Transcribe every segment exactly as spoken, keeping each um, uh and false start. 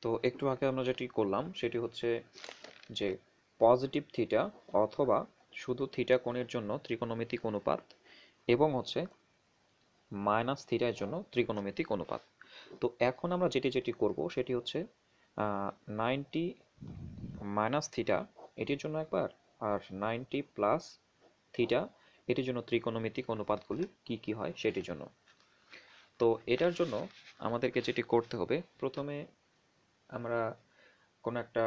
তো একটু আগে আমরা যেটি করলাম সেটি হচ্ছে যে পজিটিভ থিটা অথবা শুধু থিটা কোণের জন্য ত্রিকোণমিতিক অনুপাত এবং হচ্ছে মাইনাস থিটার জন্য ত্রিকোণমিতিক অনুপাত। তো এখন আমরা যেটি যেটি করব সেটি হচ্ছে নাইনটি মাইনাস থিটা এটির জন্য একবার, আর নাইনটি প্লাস থিটা এটির জন্য ত্রিকোণমিতিক অনুপাতগুলি কি কি হয় সেটির জন্য। তো এটার জন্য আমাদেরকে যেটি করতে হবে, প্রথমে আমরা কোনো একটা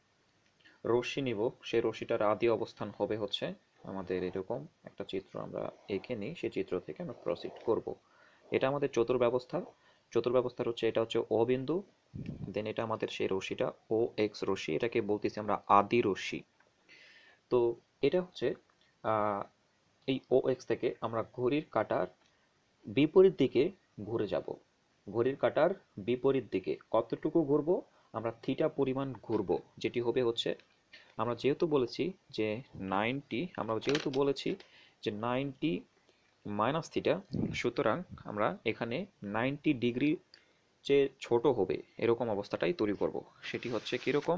রশ্মি নিব, সেই রশ্মিটার আদি অবস্থান হবে হচ্ছে আমাদের এরকম একটা চিত্র আমরা এঁকে নিই, সেই চিত্র থেকে আমরা প্রসিড করব। এটা আমাদের চতুর্ব্যবস্থা। চতুর্ব্যবস্থার হচ্ছে এটা হচ্ছে ও বিন্দু, দেন এটা আমাদের সেই রশ্মিটা ও এক্স রশ্মি, এটাকে বলতেছি আমরা আদি রশ্মি। তো এটা হচ্ছে আহ, এই ও এক্স থেকে আমরা ঘড়ির কাঁটার বিপরীত দিকে ঘুরে যাব। ঘড়ির কাঁটার বিপরীত দিকে কতটুকু ঘুরবো? আমরা থিটা পরিমাণ ঘুরবো, যেটি হবে হচ্ছে, আমরা যেহেতু বলেছি যে নাইনটি, আমরা যেহেতু বলেছি যে নাইনটি মাইনাস থিটা, সুতরাং আমরা এখানে নাইনটি ডিগ্রি যে ছোট হবে এরকম অবস্থাটাই তৈরি করব। সেটি হচ্ছে কীরকম,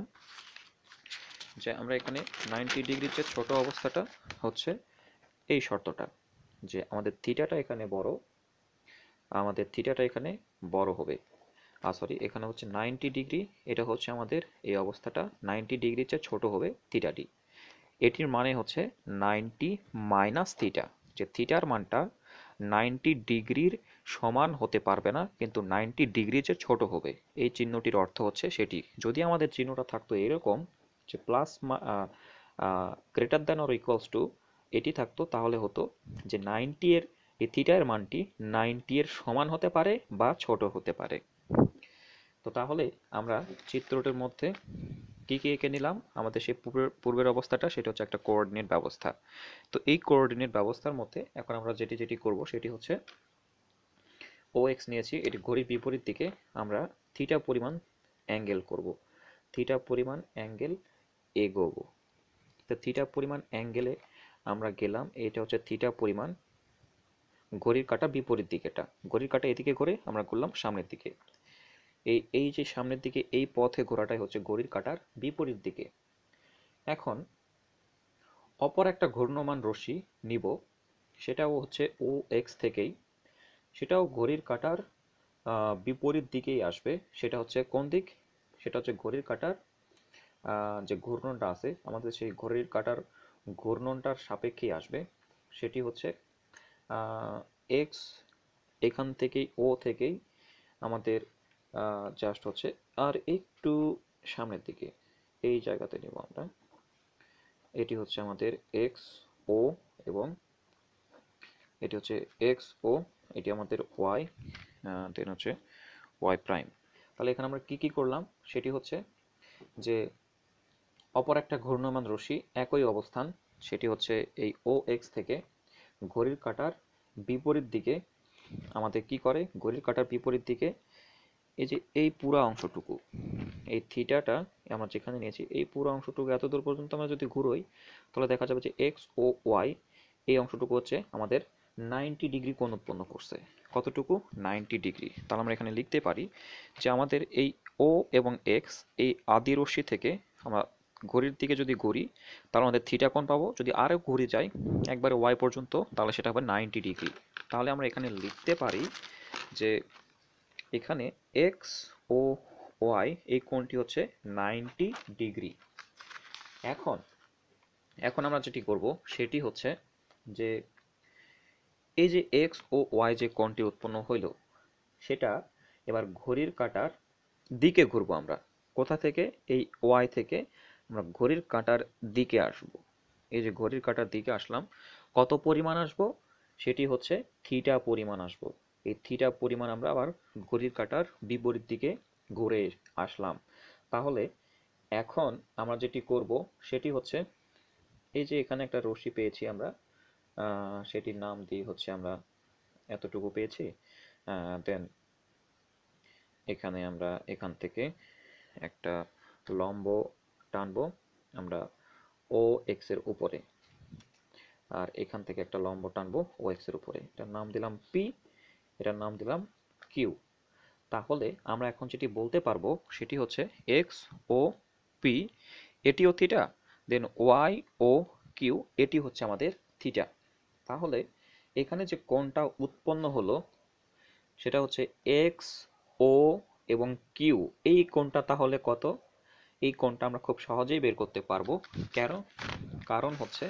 যে আমরা এখানে নাইনটি ডিগ্রির যে ছোট অবস্থাটা হচ্ছে এই শর্তটা, যে আমাদের থিটাটা এখানে বড়, আমাদের থিটাটা এখানে বড় হবে। আর সরি, এখানে হচ্ছে নাইনটি ডিগ্রি, এটা হচ্ছে আমাদের এই অবস্থাটা নাইনটি ডিগ্রির চেয়ে ছোট হবে থিটাটি। এটির মানে হচ্ছে নাইনটি মাইনাস থিটা, যে থিটার মানটা নাইনটি ডিগ্রির সমান হতে পারবে না, কিন্তু নাইনটি ডিগ্রির চেয়ে ছোট হবে। এই চিহ্নটির অর্থ হচ্ছে সেটি। যদি আমাদের চিহ্নটা থাকতো এরকম, যে plus greater than or equals to এটি থাকতো, তাহলে হতো যে নাইনটি এর এই থিটার মানটি নাইনটি এর সমান হতে পারে বা ছোট হতে পারে। তো তাহলে আমরা চিত্রটির মধ্যে কি কি এঁকে নিলাম, আমাদের সেই পূর্বের পূর্বের অবস্থাটা, সেটা হচ্ছে একটা কোঅর্ডিনেট ব্যবস্থা। তো এই কোঅর্ডিনেট ব্যবস্থার মধ্যে এখন আমরা যেটি যেটি করব সেটি হচ্ছে ও এক্স নিয়েছি, এটি ঘড়ির বিপরীত দিকে আমরা থিটা পরিমাণ অ্যাঙ্গেল করব, থিটা পরিমাণ অ্যাঙ্গেল এগোবো। তো থিটা পরিমাণ অ্যাঙ্গেলে আমরা গেলাম, এটা হচ্ছে থিটা পরিমাণ, ঘড়ির কাঁটা বিপরীত দিকেটা, ঘড়ির কাঁটা এদিকে ঘুরে আমরা ঘুরলাম সামনের দিকে। এই এই যে সামনের দিকে এই পথে ঘোরাটাই হচ্ছে ঘড়ির কাঁটার বিপরীত দিকে। এখন অপর একটা ঘূর্ণমান রশ্মি নিব, সেটাও হচ্ছে ও এক্স থেকেই, সেটাও ঘড়ির কাঁটার আহ, বিপরীত দিকেই আসবে। সেটা হচ্ছে কোন দিক? সেটা হচ্ছে ঘড়ির কাঁটার আহ, যে ঘূর্ণনটা আছে আমাদের, সেই ঘড়ির কাঁটার ঘূর্ণনটার সাপেক্ষেই আসবে। সেটি হচ্ছে এক্স, এখান থেকেই ও থেকেই আমাদের জাস্ট হচ্ছে আর একটু সামনের দিকে এই জায়গাতে নেব আমরা। এটি হচ্ছে আমাদের এক্স ও, এবং এটি হচ্ছে এক্স ও, এটি আমাদের ওয়াই, দেন হচ্ছে ওয়াই প্রাইম। তাহলে এখানে আমরা কি কি করলাম সেটি হচ্ছে যে অপর একটা ঘূর্ণমান রশ্মি একই অবস্থান, সেটি হচ্ছে এই ও এক্স থেকে ঘড়ির কাঁটার বিপরীত দিকে আমাদের কি করে, ঘড়ির কাঁটার বিপরীত দিকে এই যে এই পুরা অংশটুকু, এই থিটাটা আমরা যেখানে নিয়েছি এই পুরো অংশটুকু এত দূর পর্যন্ত আমরা যদি ঘুরোই, তাহলে দেখা যাবে যে এক্স ও ওয়াই এই অংশটুকু হচ্ছে আমাদের নাইনটি ডিগ্রি কোণ উৎপন্ন করছে। কতটুকু? Ninety degree. তাহলে আমরা এখানে লিখতে পারি যে আমাদের এই ও এবং এক্স এই আদি রশ্মি থেকে আমরা ঘড়ির দিকে যদি ঘুরি, তাহলে আমাদের থিটা কোণ পাবো। যদি আরও ঘুরে যাই একবারে ওয়াই পর্যন্ত, তাহলে সেটা হবে নাইনটি ডিগ্রি। তাহলে আমরা এখানে লিখতে পারি যে এখানে এক্স ও ওয়াই এই কোণটি হচ্ছে নাইনটি ডিগ্রি। এখন এখন আমরা যেটি করব সেটি হচ্ছে যে এই যে এক্স ও ওয়াই যে কোণটি উৎপন্ন হইল, সেটা এবার ঘড়ির কাঁটার দিকে ঘুরবো আমরা। কোথা থেকে? এই ওয়াই থেকে আমরা ঘড়ির কাঁটার দিকে আসব। এই যে ঘড়ির কাঁটার দিকে আসলাম, কত পরিমাণ আসব? সেটি হচ্ছে থিটা পরিমাণ আসব। এই থিটা পরিমাণ আমরা আবার ঘড়ির কাঁটার বিপরীত দিকে ঘুরে আসলাম। তাহলে এখন আমরা যেটি করব সেটি হচ্ছে এই যে এখানে একটা রশ্মি পেয়েছি আমরা, আহ, সেটির নাম দিই হচ্ছে আমরা এতটুকু পেয়েছি। দেন এখানে আমরা এখান থেকে একটা লম্ব টানবো আমরা ও এক্স এর উপরে, আর এখান থেকে একটা লম্ব টানবো ও এক্স এর উপরে। এটার নাম দিলাম পি, এটার নাম দিলাম কিউ। তাহলে আমরা এখন যেটি বলতে পারবো সেটি হচ্ছে এক্স ও পি এটিও theta, then Y O Q এটি হচ্ছে আমাদের থিটা। তাহলে এখানে যে কোণটা উৎপন্ন হলো সেটা হচ্ছে এক্স ও এবং কিউ, এই কোণটা তাহলে কত? এই কোণটা আমরা খুব সহজেই বের করতে পারবো। কেন? কারণ হচ্ছে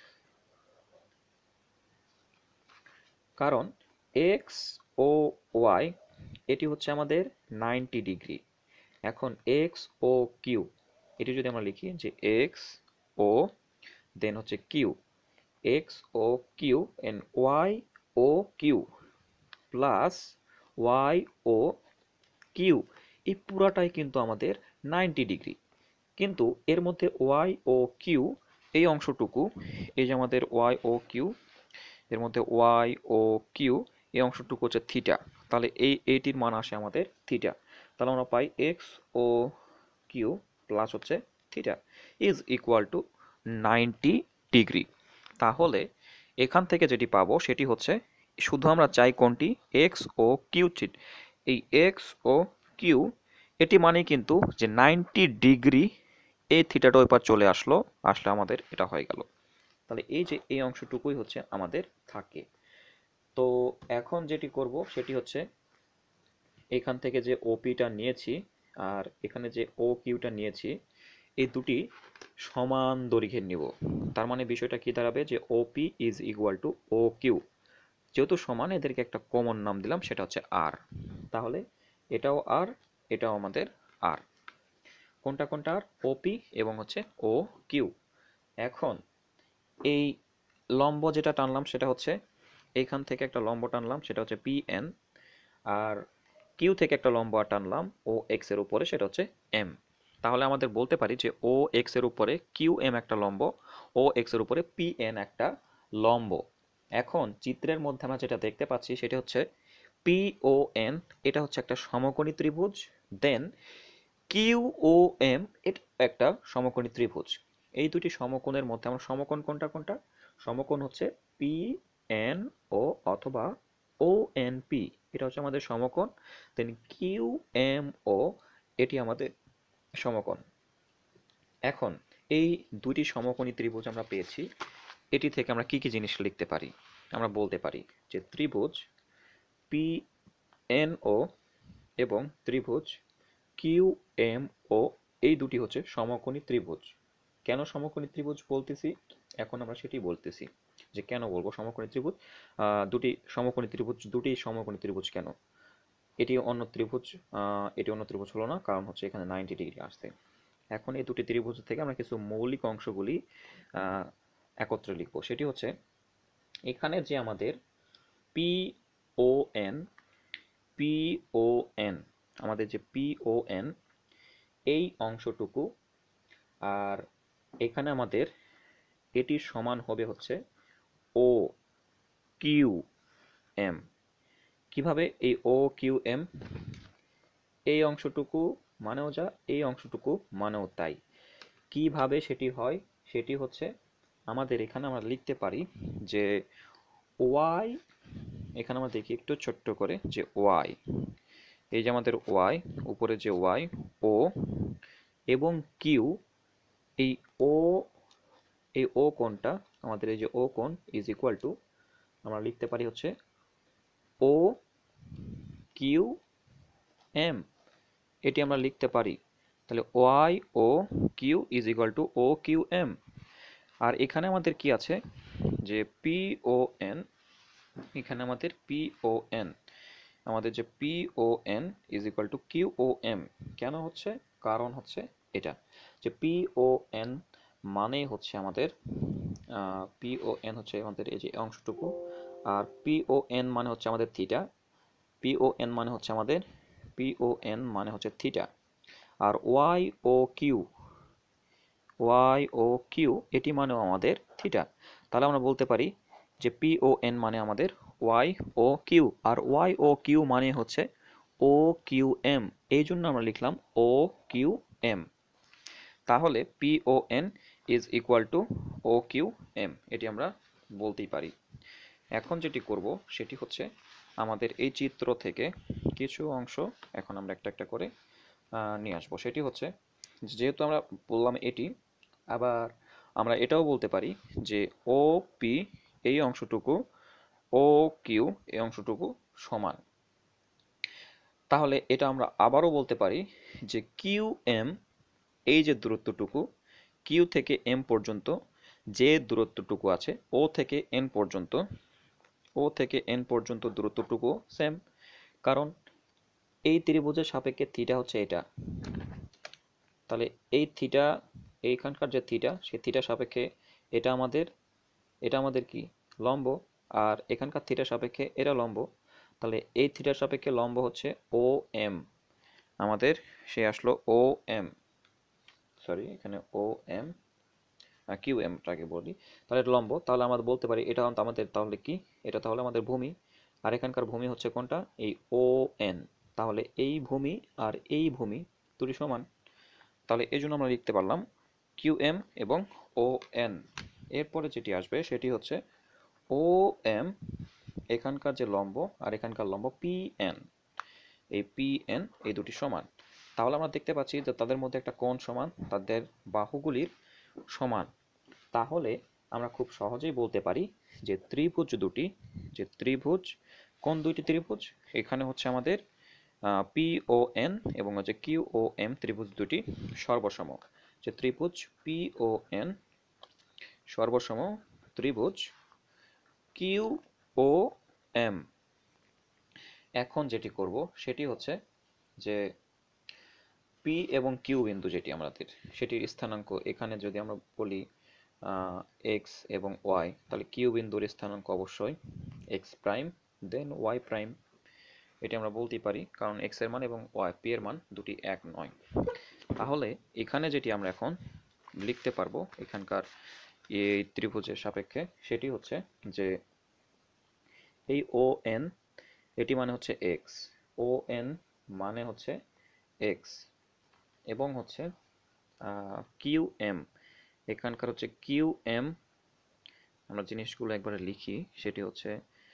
কারণ এক্স ও ওয়াই এটি হচ্ছে আমাদের নাইনটি ডিগ্রি। এখন এক্স ও কিউ এটি যদি আমরা লিখি যে এক্স ও দেন হচ্ছে Q, X O Q and Y O Q plus Y O Q, এই পুরাটাই কিন্তু আমাদের নাইনটি ডিগ্রি। কিন্তু এর মধ্যে ওয়াই ও কিউ এই অংশটুকু, এই যে আমাদের ওয়াই ও কিউ, এর মধ্যে ওয়াই ও কিউ এই অংশটুকু হচ্ছে থিটা। তাহলে এই এইটির মান আসে আমাদের থিটা। তাহলে আমরা পাই এক্স ও কিউ প্লাস হচ্ছে theta is equal to ninety degree. তাহলে এখান থেকে যেটি পাবো সেটি হচ্ছে, শুধু আমরা চাই কোনটি, এক্স ও কিউ চিট, এই এক্স ও কিউ এটি মানে কিন্তু যে নাইনটি ডিগ্রি, এই থিটাটা ওই পার চলে আসলো, আসলে আমাদের এটা হয়ে গেল। তাহলে এই যে এই অংশটুকুই হচ্ছে আমাদের থাকে। তো এখন যেটি করব সেটি হচ্ছে এখান থেকে যে ওপিটা নিয়েছি আর এখানে যে ও কিউটা নিয়েছি এই দুটি সমান দৈর্ঘ্যের নিব। তার মানে বিষয়টা কি দাঁড়াবে যে O P is equal to O Q, যেহেতু সমান এদেরকে একটা কমন নাম দিলাম সেটা হচ্ছে আর। তাহলে এটাও আর, এটাও আমাদের আর। কোনটা কোনটা আর? ওপি এবং হচ্ছে ও কিউ। এখন এই লম্ব যেটা টানলাম সেটা হচ্ছে এইখান থেকে একটা লম্ব টানলাম সেটা হচ্ছে পি এন, আর কিউ থেকে একটা লম্ব আর টানলাম ও এক্স এর উপরে সেটা হচ্ছে এম। তাহলে আমাদের বলতে পারি যে ও এক্স এর উপরে কিউ এম একটা লম্ব, ও এক্স এর উপরে পি এন একটা লম্ব। এখন চিত্রের মধ্যে আমরা যেটা দেখতে পাচ্ছি সেটা হচ্ছে পি ও এন এটা হচ্ছে একটা সমকোণী ত্রিভুজ, দেন কিউ ও এম এটা একটা সমকোণী ত্রিভুজ। এই দুটি সমকোণের মধ্যে আমরা সমকোণ কোনটা কোনটা? সমকোণ হচ্ছে পি এন ও অথবা ও এন পি, এটা হচ্ছে আমাদের সমকোণ। দেন কিউ এম ও এটি আমাদের সমকোণ। এখন এই দুটি সমকোণী ত্রিভুজ আমরা পেয়েছি, এটি থেকে আমরা কি কি জিনিস লিখতে পারি? আমরা বলতে পারি যে ত্রিভুজ পি এন ও এবং ত্রিভুজ কিউ এম ও এই দুটি হচ্ছে সমকোণী ত্রিভুজ। কেন সমকোণী ত্রিভুজ বলতেছি এখন আমরা সেটি বলতেছি যে কেন বলবো সমকোণী ত্রিভুজ। আহ, দুটি সমকোণী ত্রিভুজ, দুটি সমকোণী ত্রিভুজ কেন? এটি অন্য ত্রিভুজ, আহ, এটি অন্য ত্রিভুজ হলো না, কারণ হচ্ছে এখানে নাইনটি ডিগ্রি আসছে। এখন এই দুটি ত্রিভুজ থেকে আমরা কিছু মৌলিক অংশগুলি আহ, একত্রে লিখবো। সেটি হচ্ছে এখানে যে আমাদের P O N, P O N, আমাদের যে পি ও এন এই অংশটুকু, আর এখানে আমাদের এটির সমান হবে হচ্ছে ও কিউ এম। কিভাবে এই ও কিউ এম? এই অংশটুকু মানেও যা, এই অংশটুকু মানেও তাই। কিভাবে সেটি হয়? সেটি হচ্ছে আমাদের এখানে আমরা লিখতে পারি যে ওয়াই, এখানে আমরা দেখি একটু ছোট্ট করে যে ওয়াই, এই যে আমাদের ওয়াই, উপরে যে ওয়াই ও এবং কিউ, এই ও, এই ও কোণটা, আমাদের এই যে ও কোণ ইজ ইকুয়াল টু আমরা লিখতে পারি হচ্ছে ও কিউ এম, এটি আমরা লিখতে পারি। তাহলে Y O Q is equal to O Q M. আর এখানে আমাদের কি আছে যে পি ও এন, এখানে আমাদের পি ও এন, আমাদের যে P O N is equal to Q O M. কেন হচ্ছে? কারণ হচ্ছে এটা যে পি ও এন মানে হচ্ছে আমাদের পি ও এন হচ্ছে আমাদের এই যে অংশটুকু, আর পি ও এন মানে হচ্ছে আমাদের থিটা, পি ও এন মানে হচ্ছে আমাদের পি ও এন মানে হচ্ছে থিটা। আর Y O Q, Y O Q এটি মানেও আমাদের থিটা। তাহলে আমরা বলতে পারি যে পি ও এন মানে আমাদের ওয়াই ও কিউ, আর ওয়াই ও কিউ মানে হচ্ছে ও কিউ এম, এই জন্য আমরা লিখলাম ও কিউ এম। তাহলে P O N is equal to O Q M, এটি আমরা বলতেই পারি। এখন যেটি করব সেটি হচ্ছে আমাদের এই চিত্র থেকে কিছু অংশ এখন আমরা একটা একটা করে নিয়ে আসবো। সেটি হচ্ছে, যেহেতু আমরা বললাম এটি, আবার আমরা এটাও বলতে পারি যে ও পি এই অংশটুকু ও কিউ এই অংশটুকু সমান। তাহলে এটা আমরা আবারও বলতে পারি যে কিউ এম এই যে দূরত্বটুকু, কিউ থেকে এম পর্যন্ত যে দূরত্বটুকু আছে, ও থেকে এন পর্যন্ত, ও থেকে এন পর্যন্ত দূরত্বটুকু সেম, কারণ এই ত্রিভুজের সাপেক্ষে থিটা হচ্ছে এটা। তাহলে এই থিটা, এইখানকার যে থিটা, সেই থিটা সাপেক্ষে এটা আমাদের, এটা আমাদের কি লম্ব, আর এখানকার থিটার সাপেক্ষে এটা লম্ব। তাহলে এই থিটার সাপেক্ষে লম্ব হচ্ছে ও এম আমাদের, সে আসলো ও এম, সরি এখানে ও এম, কিউ এমটাকে বলি, তাহলে এটা লম্ব। তাহলে আমরা বলতে পারি এটা আমাদের তাহলে কি, এটা তাহলে আমাদের ভূমি, আর এখানকার ভূমি হচ্ছে কোনটা, এই ও এন। তাহলে এই ভূমি আর এই ভূমি দুটি সমান। তাহলে এই জন্য আমরা লিখতে পারলাম কিউ এম এবং ও এন। এরপরে যেটি আসবে সেটি হচ্ছে ও এম, এখানকার যে লম্ব আর এখানকার লম্ব পি এন, এই পি এন এই দুটি সমান। তাহলে আমরা দেখতে পাচ্ছি যে তাদের মধ্যে একটা কোণ সমান, তাদের বাহুগুলির সমান। তাহলে আমরা খুব সহজেই বলতে পারি যে ত্রিভুজ দুটি, যে ত্রিভুজ, কোন দুইটি ত্রিভুজ, এখানে হচ্ছে আমাদের পি ও এন এবং হচ্ছে কিউ ও এম ত্রিভুজ দুটি সর্বসম। যে ত্রিভুজ পি ও এন সর্বসম ত্রিভুজ কিউ ও এম। এখন যেটি করব সেটি হচ্ছে যে পি এবং কিউ বিন্দু যেটি আমাদের, সেটির স্থানাঙ্ক এখানে যদি আমরা বলি এক্স এবং ওয়াই, তাহলে কিউ বিন্দুর স্থানাঙ্ক অবশ্যই X prime then Y prime. এটি আমরা বলতেই পারি, কারণ এক্স এর মান এবং ওয়াই পি এর মান দুটি এক নয়। তাহলে এখানে যেটি আমরা এখন লিখতে পারবো এখানকার এই ত্রিভুজের সাপেক্ষে, সেটি হচ্ছে যে এই ও এন এটি মানে হচ্ছে এক্স, ও এন মানে হচ্ছে এক্স, এবং হচ্ছে কিউ এম, এখানকার হচ্ছে কিউ এম, আমরা জিনিসগুলো একবারে লিখি, সেটি হচ্ছে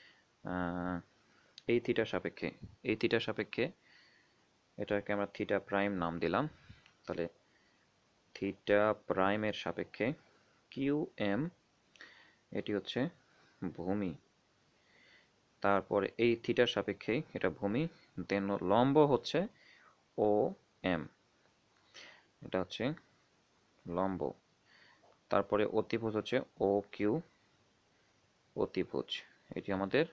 এই থিটার সাপেক্ষে, এই থিটার সাপেক্ষে এটাকে আমরা থিটা প্রাইম নাম দিলাম। তাহলে থিটা প্রাইমের সাপেক্ষে কিউ এম এটি হচ্ছে ভূমি, তারপরে এই থিটার সাপেক্ষেই এটা ভূমি, দেন লম্ব হচ্ছে ও এম, এটা হচ্ছে লম্ব, তারপরে অতিভুজ হচ্ছে ও কিউ, অতিভুজ, এটি আমাদের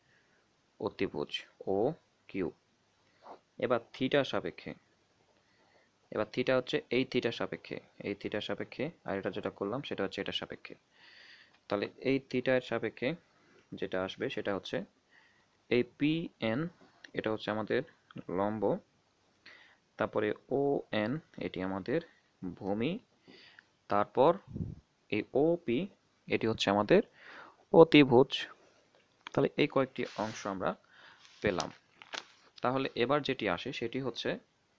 অতিভুজ ও কিউ। এবার থিটার সাপেক্ষে, এবার থিটা হচ্ছে এই থিটার সাপেক্ষে, এই থিটার সাপেক্ষে, আর এটা যেটা করলাম সেটা হচ্ছে এটার সাপেক্ষে। তাহলে এই থিটার সাপেক্ষে যেটা আসবে সেটা হচ্ছে এই পি এন, এটা হচ্ছে আমাদের লম্ব, তারপরে ও এন এটি আমাদের ভূমি, তারপর এই ও পি এটি হচ্ছে আমাদের অতিভুজ। তাহলে এই কয়েকটি অংশ আমরা পেলাম। তাহলে এবার যেটি আসে সেটি হচ্ছে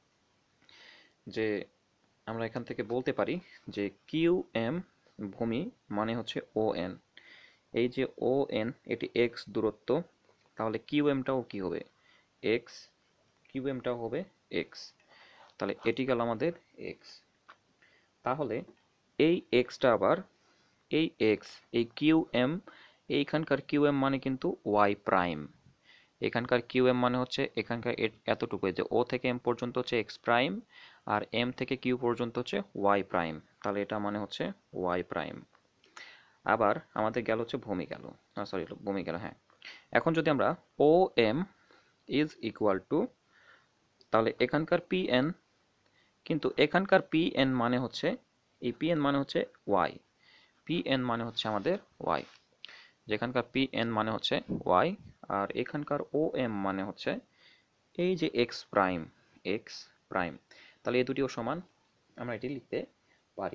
যে আমরা এখান থেকে বলতে পারি যে কিউ এম ভূমি মানে হচ্ছে ও এন, এই যে ও এন এটি এক্স দূরত্ব, তাহলে কিউ এমটাও কি হবে এক্স, কিউ এমটাও হবে এক্স, তাহলে এটি গেল আমাদের এক্স। তাহলে এই এক্সটা আবার এই এক্স, এই কিউ এম, এইখানকার কিউ এম মানে কিন্তু ওয়াই প্রাইম, এখানকার কিউ এম মানে হচ্ছে এখানকার এতটুকু, যে ও থেকে এম পর্যন্ত হচ্ছে এক্স প্রাইম, আর এম থেকে কিউ পর্যন্ত হচ্ছে ওয়াই প্রাইম, তাহলে এটা মানে হচ্ছে ওয়াই প্রাইম। আবার আমাদের গেল হচ্ছে ভূমি গেল, সরি ভূমি গেল, হ্যাঁ। এখন যদি আমরা O M is equal to, তাহলে এখানকার পি এন, কিন্তু এখানকার পি এন মানে হচ্ছে, এই পি এন মানে হচ্ছে ওয়াই, পি এন মানে হচ্ছে আমাদের ওয়াই, যেখানকার পি এন মানে হচ্ছে ওয়াই, আর এখানকার ও এম মানে হচ্ছে এই যে এক্স প্রাইম, এক্স প্রাইম। তাহলে এই দুটিও সমান, আমরা এটি লিখতে পারি।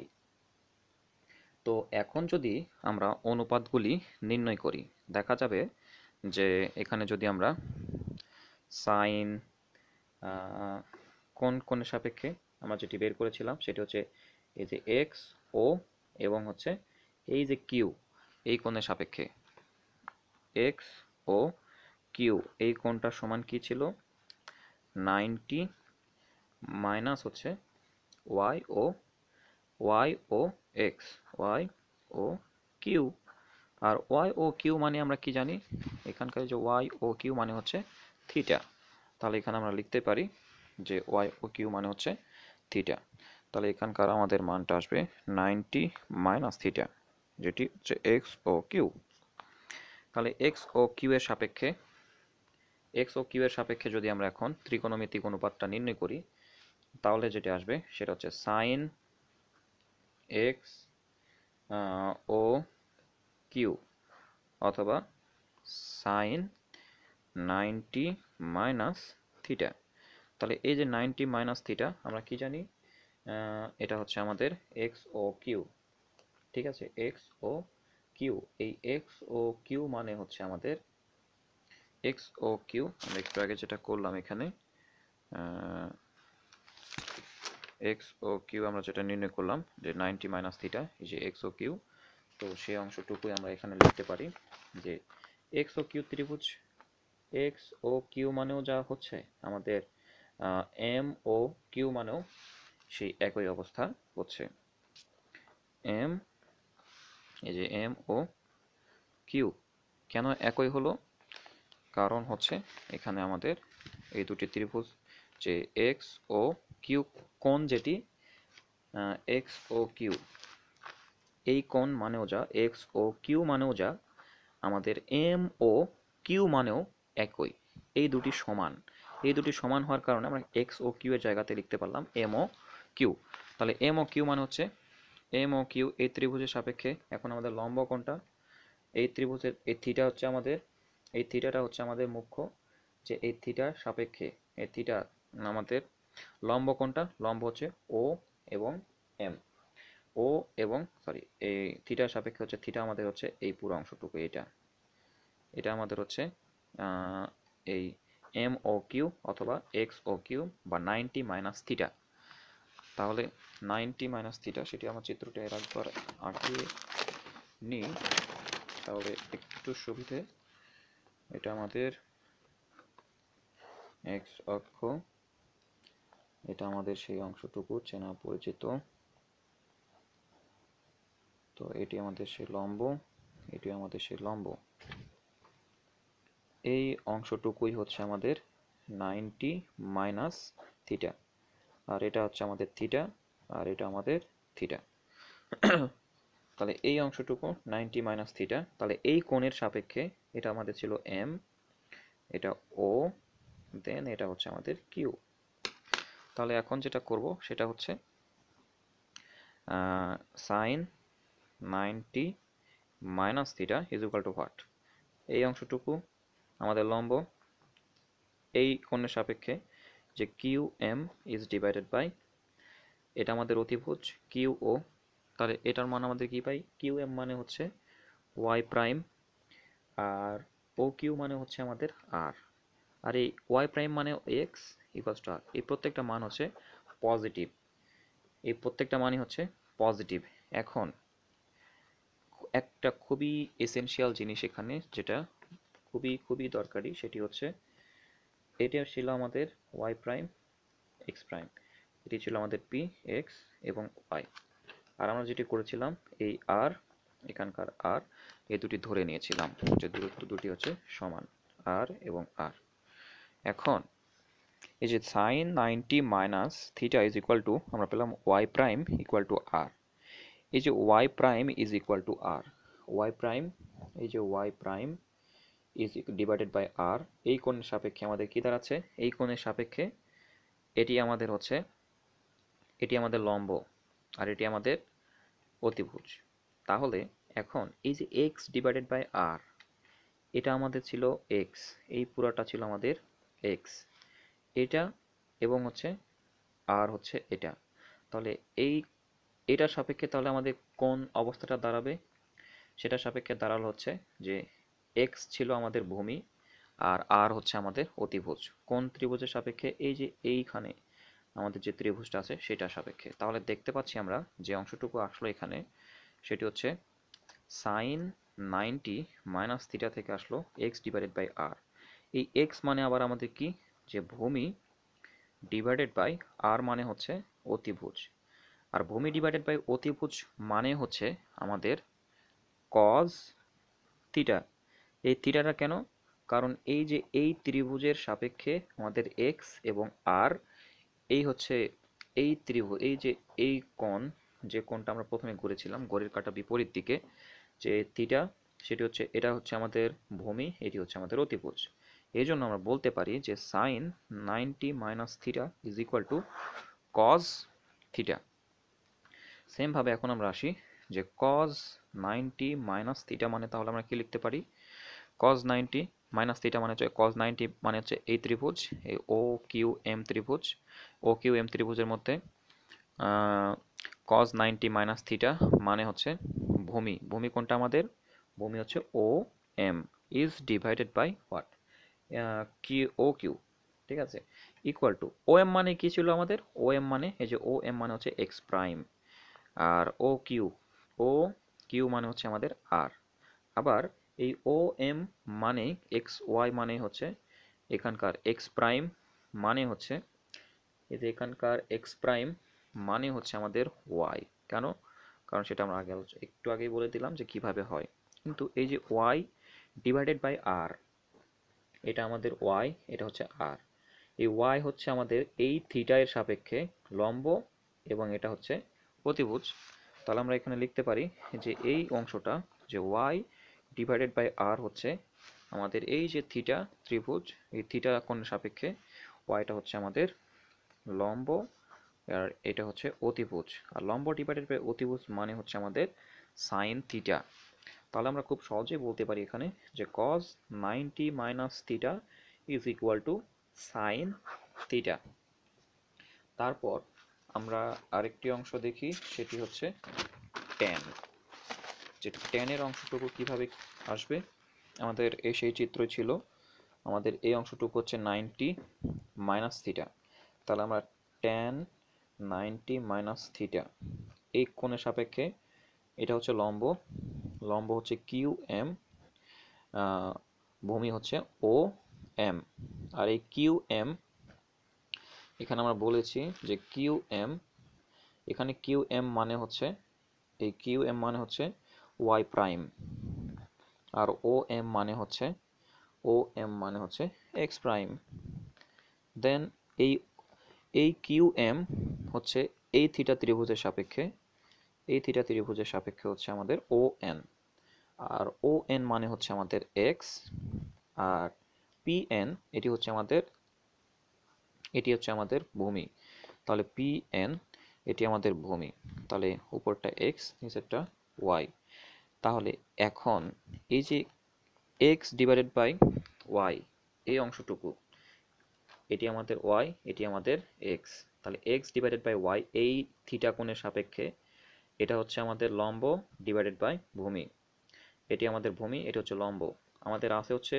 তো এখন যদি আমরা অনুপাতগুলি নির্ণয় করি, দেখা যাবে যে এখানে যদি আমরা সাইন কোন কোণের সাপেক্ষে আমরা যেটি বের করেছিলাম সেটি হচ্ছে এই যে এক্স ও এবং হচ্ছে এই যে কিউ, এই কোণের সাপেক্ষে এক্স ও কিউ, এই কোণটা সমান কি ছিল, নাইনটি মাইনাস হচ্ছে Y O Y O X, Y O Q. আর ওয়াই ও কিউ মানে আমরা কি জানি, এখানকার যে ওয়াই ও কিউ মানে হচ্ছে থিটা। তাহলে এখানে আমরা লিখতে পারি যে ওয়াই ও কিউ মানে হচ্ছে থিটা। তাহলে এখানকার আমাদের মানটা আসবে নাইনটি মাইনাস থিটা, যেটি হচ্ছে এক্স ও কিউ। তাহলে এক্স ও কিউ এর সাপেক্ষে এক্স ও কিউ এর সাপেক্ষে যদি আমরা এখন ত্রিকোণমিতিক অনুপাতটা নির্ণয় করি, তাহলে যেটা আসবে সেটা হচ্ছে সাইন এক্স ও কিউ অথবা সাইন নাইনটি মাইনাস থিটা। তাহলে এই যে নাইনটি মাইনাস থিটা আমরা কি জানি, এটা হচ্ছে আমাদের এক্স ও কিউ। ঠিক আছে, এক্স ও কিউ। এই এক্স ও কিউ মানে হচ্ছে আমাদের এক্স ও কিউ, আমরা একটু আগে যেটা করলাম এখানে এক্স ও কিউ আমরা যেটা নির্ণয় করলাম যে নাইনটি মাইনাস থিটা, এই যে এক্স ও কিউ, তো সেই অংশটুকুই আমরা এখানে লিখতে পারি যে এক্স ও কিউ ত্রিভুজ এক্স ও কিউ মানেও যা হচ্ছে আমাদের এম ও কিউ মানেও সেই একই অবস্থা হচ্ছে। এম, এই যে এম ও কিউ কেন একই হলো, কারণ হচ্ছে এখানে আমাদের এই দুটি ত্রিভুজ যে এক্স ও কিউ কোণ, যেটি এক্স ও কিউ, এই কোণ মানেও যা, এক্স ও কিউ মানেও যা, আমাদের এম ও কিউ মানেও একই। এই দুটি সমান, এই দুটি সমান হওয়ার কারণে আমরা এক্স ও কিউ এর জায়গাতে লিখতে পারলাম এম ও কিউ। তাহলে এম ও কিউ মানে হচ্ছে এম ও কিউ এই ত্রিভুজের সাপেক্ষে এখন আমাদের লম্ব কোণটা, এই ত্রিভুজের এই থিটা হচ্ছে আমাদের, এই থিটাটা হচ্ছে আমাদের মুখ্য, যে এই থিটার সাপেক্ষে এই থিটা আমাদের লম্ব কোণটা, লম্ব হচ্ছে ও এবং এম, ও এবং সরি এই থিটার সাপেক্ষে হচ্ছে থিটা আমাদের হচ্ছে এই পুরো অংশটুকু, এটা এটা আমাদের হচ্ছে এই এম ও কিউ অথবা এক্স ও কিউ বা নাইনটি মাইনাস থিটা। তাহলে নাইনটি মাইনাস থিটা সেটি আমার চিত্রটি এর একবার আঁকিয়ে নিই, তাহলে একটু সুবিধে। এটা আমাদের এক্স অক্ষ, এটা আমাদের সেই অংশটুকু চেনা পরিচিত, তো এটি আমাদের সেই লম্ব, এটি আমাদের সেই লম্ব, এই অংশটুকুই হচ্ছে আমাদের নাইনটি মাইনাস থিটা, আর এটা হচ্ছে আমাদের থিটা, আর এটা আমাদের থিটা। তাহলে এই অংশটুকু নাইনটি মাইনাস থিটা, তাহলে এই কোণের সাপেক্ষে এটা আমাদের ছিল এম, এটা ও, দেন এটা হচ্ছে আমাদের কিউ। তাহলে এখন যেটা করব সেটা হচ্ছে sine ninety minus theta is equal to what, এই অংশটুকু আমাদের লম্ব, এই কোণের সাপেক্ষে যে Q M is divided by, এটা আমাদের অতিভুজ কিউ ও, তাহলে এটার মান আমাদের কি পাই, কিউ এম মানে হচ্ছে ওয়াই প্রাইম, আর ও কিউ মানে হচ্ছে আমাদের আর, আর এই ওয়াই প্রাইম মানে এক্স ইকুয়ালস টু আর, এই প্রত্যেকটা মান হচ্ছে পজিটিভ, এই প্রত্যেকটা মানই হচ্ছে পজিটিভ। এখন একটা খুবই এসেনশিয়াল জিনিস এখানে, যেটা খুবই খুবই দরকারি, সেটি হচ্ছে এটা ছিল আমাদের ওয়াই প্রাইম এক্স প্রাইম, এটি ছিল আমাদের পি এক্স এবং ওয়াই, আর আমরা যেটি করেছিলাম এই আর, এখানকার আর, এই দুটি ধরে নিয়েছিলাম যে দূরত্ব দুটি হচ্ছে সমান, আর এবং আর। এখন এই যে sine ninety minus theta is equal to আমরা পেলাম Y prime equal to R, এই যে Y prime is equal to R, Y prime, এই যে Y prime is divided by R, এই কোণের সাপেক্ষে আমাদের কি দাঁড়াচ্ছে, এই কোণের সাপেক্ষে এটি আমাদের হচ্ছে, এটি আমাদের লম্ব, আর এটি আমাদের অতিভুজ। তাহলে এখন এই যে এক্স ডিভাইডেড বাই আর, এটা আমাদের ছিল এক্স, এই পুরাটা ছিল আমাদের এক্স, এটা এবং হচ্ছে আর হচ্ছে এটা, তাহলে এই এটার সাপেক্ষে তাহলে আমাদের কোন অবস্থাটা দাঁড়াবে, সেটা সাপেক্ষে দাঁড়ালো হচ্ছে যে এক্স ছিল আমাদের ভূমি আর আর হচ্ছে আমাদের অতিভুজ, কোন ত্রিভুজের সাপেক্ষে, এই যে এইখানে আমাদের যে ত্রিভুজটা আছে সেটা সাপেক্ষে। তাহলে দেখতে পাচ্ছি আমরা যে অংশটুকু আসলো এখানে সেটি হচ্ছে সাইন নাইনটি মাইনাস থিটা থেকে আসলো এক্স ডিভাইডেড বাই আর, এই এক্স মানে আবার আমাদের কি, যে ভূমি ডিভাইডেড বাই আর মানে হচ্ছে অতিভুজ। আর ভূমি ডিভাইডেড বাই অতিভুজ মানে হচ্ছে আমাদের কজ থিটা। এই থিটাটা কেন? কারণ এই যে এই ত্রিভুজের সাপেক্ষে আমাদের এক্স এবং আর, এই হচ্ছে এই ত্রিভুজ, এই যে এই কোণ, যে কোণটা আমরা প্রথমে করেছিলাম ঘড়ির কাঁটা বিপরীত দিকে, যে থিটা, সেটি হচ্ছে, এটা হচ্ছে আমাদের ভূমি, এটি হচ্ছে আমাদের অতিভুজ। এই জন্য আমরা বলতে পারি যে sine ninety minus theta is equal to cos theta. সেমভাবে এখন আমরা আসি যে কজ নাইনটি মাইনাস থিটা মানে তাহলে আমরা কি লিখতে পারি, কজ নাইনটি মাইনাস থিটা মানে হচ্ছে, কজ নাইনটি মানে হচ্ছে এই ত্রিভুজ, এই ও কিউ এম ত্রিভুজ, ও কিউ এম ত্রিভুজের মধ্যে কজ নাইনটি মাইনাস থিটা মানে হচ্ছে ভূমি, ভূমি কোনটা আমাদের, ভূমি হচ্ছে O M, is divided by what, Q O Q, ঠিক আছে, ইকুয়াল টু ও এম মানে কি ছিল আমাদের, ও এম মানে এই যে ও এম মানে হচ্ছে এক্স প্রাইম, আর ও কিউ, ও কিউ মানে হচ্ছে আমাদের আর। আবার এই ও এম মানে এক্স ওয়াই মানে হচ্ছে এখানকার এক্স প্রাইম মানে হচ্ছে, এই যে এখানকার এক্স প্রাইম মানে হচ্ছে আমাদের ওয়াই। কেন? কারণ সেটা আমরা আগে আলোচনা একটু আগেই বলে দিলাম যে কিভাবে হয়। কিন্তু এই যে ওয়াই ডিভাইডেড বাই আর, এটা আমাদের ওয়াই, এটা হচ্ছে আর। এই ওয়াই হচ্ছে আমাদের এই থিটা এর সাপেক্ষে লম্ব এবং এটা হচ্ছে অতিভুজ। তাহলে আমরা এখানে লিখতে পারি যে এই অংশটা, যে ওয়াই ডিভাইডেড বাই আর হচ্ছে আমাদের এই যে থিটা ত্রিভুজ, এই থিটা কোণের সাপেক্ষে ওয়াইটা হচ্ছে আমাদের লম্ব, আর এটা হচ্ছে অতিভুজ। আর লম্ব ডিভাইডেড বাই অতিভুজ মানে হচ্ছে আমাদের সাইন থিটা। তাহলে আমরা খুব সহজেই বলতে পারি এখানে যে cos ninety minus theta is equal to sine theta. তারপর আমরা আরেকটি অংশ দেখি, সেটি হচ্ছে ট্যান। যে ট্যানের অংশটুকু কিভাবে আসবে, আমাদের এই সেই চিত্রই ছিল, আমাদের এই অংশটুকু হচ্ছে নাইনটি মাইনাস থিটা। তাহলে আমরা ট্যান নাইনটি মাইনাস থিটা, এই কোণের সাপেক্ষে, এটা হচ্ছে লম্ব, লম্ব হচ্ছে কিউ এম, ভূমি হচ্ছে ও এম। আর এই কিউ এম, এখানে আমরা বলেছি যে কিউ এম, এখানে কিউ এম মানে হচ্ছে, এই কিউ এম মানে হচ্ছে ওয়াই প্রাইম, আর ও এম মানে হচ্ছে, ও এম মানে হচ্ছে এক্স প্রাইম। দেন এই এই কিউ এম হচ্ছে এই থিটা ত্রিভুজের সাপেক্ষে, এই থিটা ত্রিভুজের সাপেক্ষে হচ্ছে আমাদের ও এন, আর ও এন মানে হচ্ছে আমাদের এক্স, আর পি এন এটি হচ্ছে আমাদের, এটি হচ্ছে আমাদের ভূমি। তাহলে পি এন এটি আমাদের ভূমি, তাহলে উপরটা এক্স নিচেরটা ওয়াই। তাহলে এখন এই যে এক্স ডিভাইডেড বাই ওয়াই, এই অংশটুকু, এটি আমাদের ওয়াই, এটি আমাদের এক্স। তাহলে এক্স ডিভাইডেড বাই ওয়াই এই থিটা কোণের সাপেক্ষে, এটা হচ্ছে আমাদের লম্ব ডিভাইডেড বাই ভূমি, এটি আমাদের ভূমি, এটি হচ্ছে লম্ব। আমাদের আছে হচ্ছে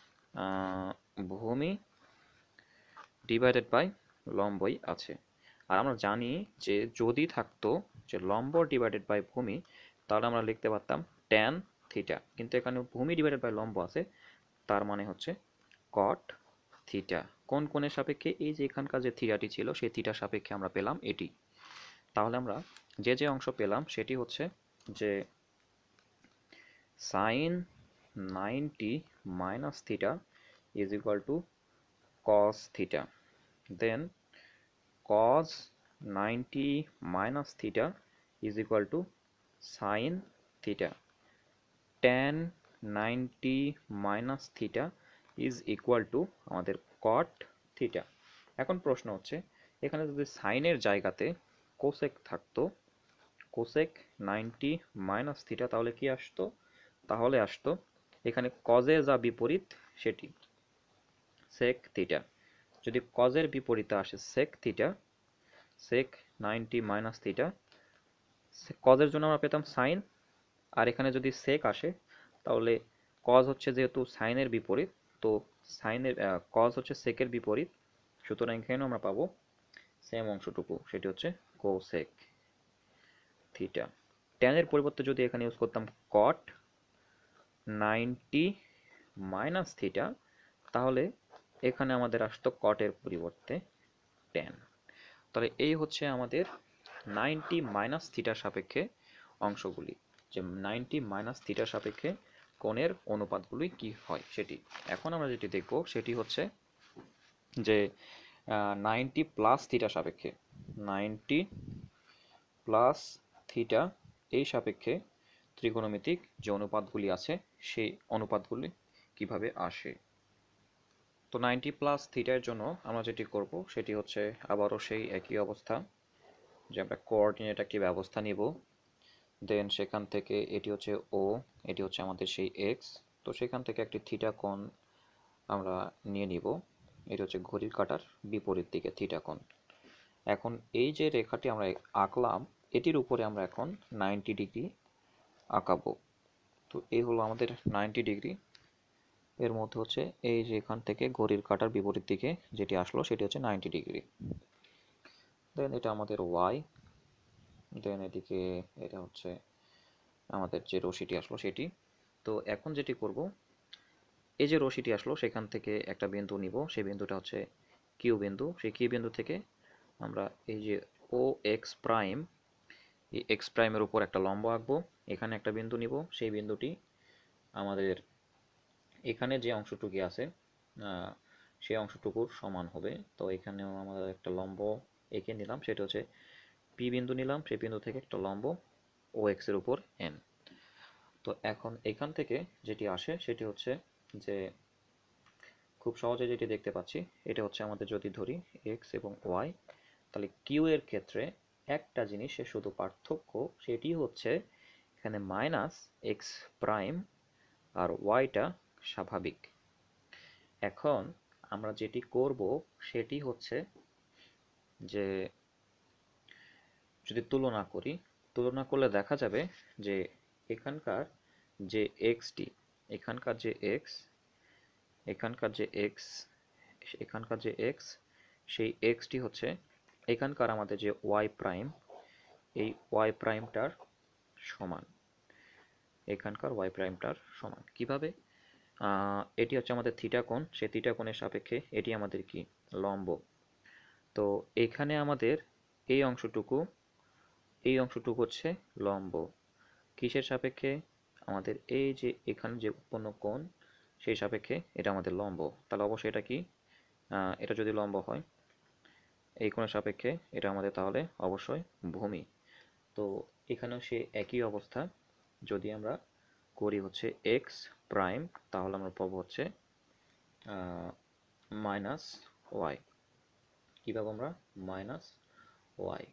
ভূমি ডিভাইডেড বাই লম্বই আছে। আর আমরা জানি যে যদি থাকতো যে লম্ব ডিভাইডেড বাই ভূমি, তাহলে আমরা লিখতে পারতাম ট্যান থিটা, কিন্তু এখানে ভূমি ডিভাইডেড বাই লম্ব আছে, তার মানে হচ্ছে কট থিটা। কোন কোণের সাপেক্ষে, এই যে এখানকার যে থিটাটি ছিল সেই থিটার সাপেক্ষে আমরা পেলাম এটি। তাহলে আমরা যে যে অংশ পেলাম সেটি হচ্ছে যে sine ninety minus theta is equal to cos theta, then cos ninety minus theta is equal to sin theta, tan ninety minus theta is equal to আমাদের cot theta। এখন প্রশ্ন হচ্ছে, এখানে যদি সাইনের জায়গাতে কোসেক থাকতো, কোসেক নাইনটি মাইনাস থিটা, তাহলে কি আসতো, তাহলে আসতো এখানে কজে যা বিপরীত সেটি সেক থিটা। যদি কজের বিপরীতে আসে sec theta, sec ninety minus theta, কজের জন্য আমরা পেতাম সাইন, আর এখানে যদি সেক আসে তাহলে কজ হচ্ছে যেহেতু সাইনের বিপরীত, তো সাইনের কজ হচ্ছে সেকের বিপরীত, সুতরাং এখানেও আমরা পাবো সেম অংশটুকু, সেটি হচ্ছে কোসেক থিটা। ট্যানের পরিবর্তে যদি এখানে ইউজ করতাম কট নাইনটি মাইনাস থিটা, তাহলে এখানে আমাদের আসতো কটের পরিবর্তে ট্যান। তাহলে এই হচ্ছে আমাদের নাইনটি মাইনাস থিটার সাপেক্ষে অংশগুলি, যে নাইনটি মাইনাস থিটার সাপেক্ষে কোণের অনুপাতগুলি কি হয় সেটি। এখন আমরা যেটি দেখব সেটি হচ্ছে যে নাইনটি প্লাস থিটা সাপেক্ষে, নাইনটি প্লাস থিটা এই সাপেক্ষে ত্রিকোণমিতিক যে অনুপাতগুলি আছে সেই অনুপাতগুলি কিভাবে আসে। তো নাইনটি প্লাস থিটার জন্য আমরা যেটি করব সেটি হচ্ছে আবারও সেই একই অবস্থা, যে আমরা কোঅর্ডিনেট একটি ব্যবস্থা নিব, দেন সেখান থেকে এটি হচ্ছে ও, এটি হচ্ছে আমাদের সেই এক্স, তো সেখান থেকে একটি থিটা কোণ আমরা নিয়ে নিব, এটি হচ্ছে ঘড়ির কাঁটার বিপরীত দিকে থিটা কোণ। এখন এই যে রেখাটি আমরা আঁকলাম এটির উপরে আমরা এখন নাইনটি ডিগ্রি আঁকাবো। তো এই হলো আমাদের নাইনটি ডিগ্রি, এর মধ্যে হচ্ছে এই যে এখান থেকে ঘড়ির কাঁটার বিপরীত দিকে যেটি আসলো সেটি হচ্ছে নাইনটি ডিগ্রি। দেন এটা আমাদের ওয়াই, দেন এদিকে এটা হচ্ছে আমাদের যে রশিটি আসলো সেটি। তো এখন যেটি করব, এই যে রশিটি আসলো সেখান থেকে একটা বিন্দু নিব, সেই বিন্দুটা হচ্ছে কিউ বিন্দু, সেই কিউ বিন্দু থেকে আমরা এই যে ও এক্স প্রাইম, এই এক্স প্রাইমের উপর একটা লম্ব আঁকবো, এখানে একটা বিন্দু নিব, সেই বিন্দুটি আমাদের এখানে যে অংশটুকু আছে সেই অংশটুকুর সমান হবে। তো এখানেও আমাদের একটা লম্ব এঁকে নিলাম, সেটা হচ্ছে পি বিন্দু নিলাম, সেই বিন্দু থেকে একটা লম্ব ও এক্স এর উপর এন। তো এখন এখান থেকে যেটি আসে সেটি হচ্ছে যে খুব সহজে যেটি দেখতে পাচ্ছি, এটা হচ্ছে আমাদের যদি ধরি এক্স এবং ওয়াই, তাহলে কিউ এর ক্ষেত্রে একটা জিনিসের শুধু পার্থক্য, সেটি হচ্ছে এখানে মাইনাস এক্স প্রাইম আর ওয়াইটা স্বাভাবিক। এখন আমরা যেটি করব সেটি হচ্ছে যে যদি তুলনা করি, তুলনা করলে দেখা যাবে যে এখানকার যে এক্সটি, এখানকার যে এক্স, এখানকার যে এক্স, এখানকার যে এক্স, সেই এক্সটি হচ্ছে এখানকার আমাদের যে ওয়াই প্রাইম, এই ওয়াই প্রাইমটার সমান, এখানকার ওয়াই প্রাইমটার সমান। কিভাবে? এটি হচ্ছে আমাদের থিটা কোণ, সেই থিটা কোণের সাপেক্ষে এটি আমাদের কি লম্ব। তো এখানে আমাদের এই অংশটুকু, এই অংশটুকু হচ্ছে লম্ব কিসের সাপেক্ষে, আমাদের এই যে এখানে যে উৎপন্ন কোণ সেই সাপেক্ষে এটা আমাদের লম্ব। তাহলে অবশ্যই এটা কি, এটা যদি লম্ব হয় এই কোণের সাপেক্ষে এটা আমাদের তাহলে অবশ্যই ভূমি। তো এখানেও সে একই অবস্থা, যদি আমরা করি হচ্ছে এক্স প্রাইম তাহলে আমরা পাবো হচ্ছে মাইনাস ওয়াই। কী পাবো আমরা? মাইনাস ওয়াই,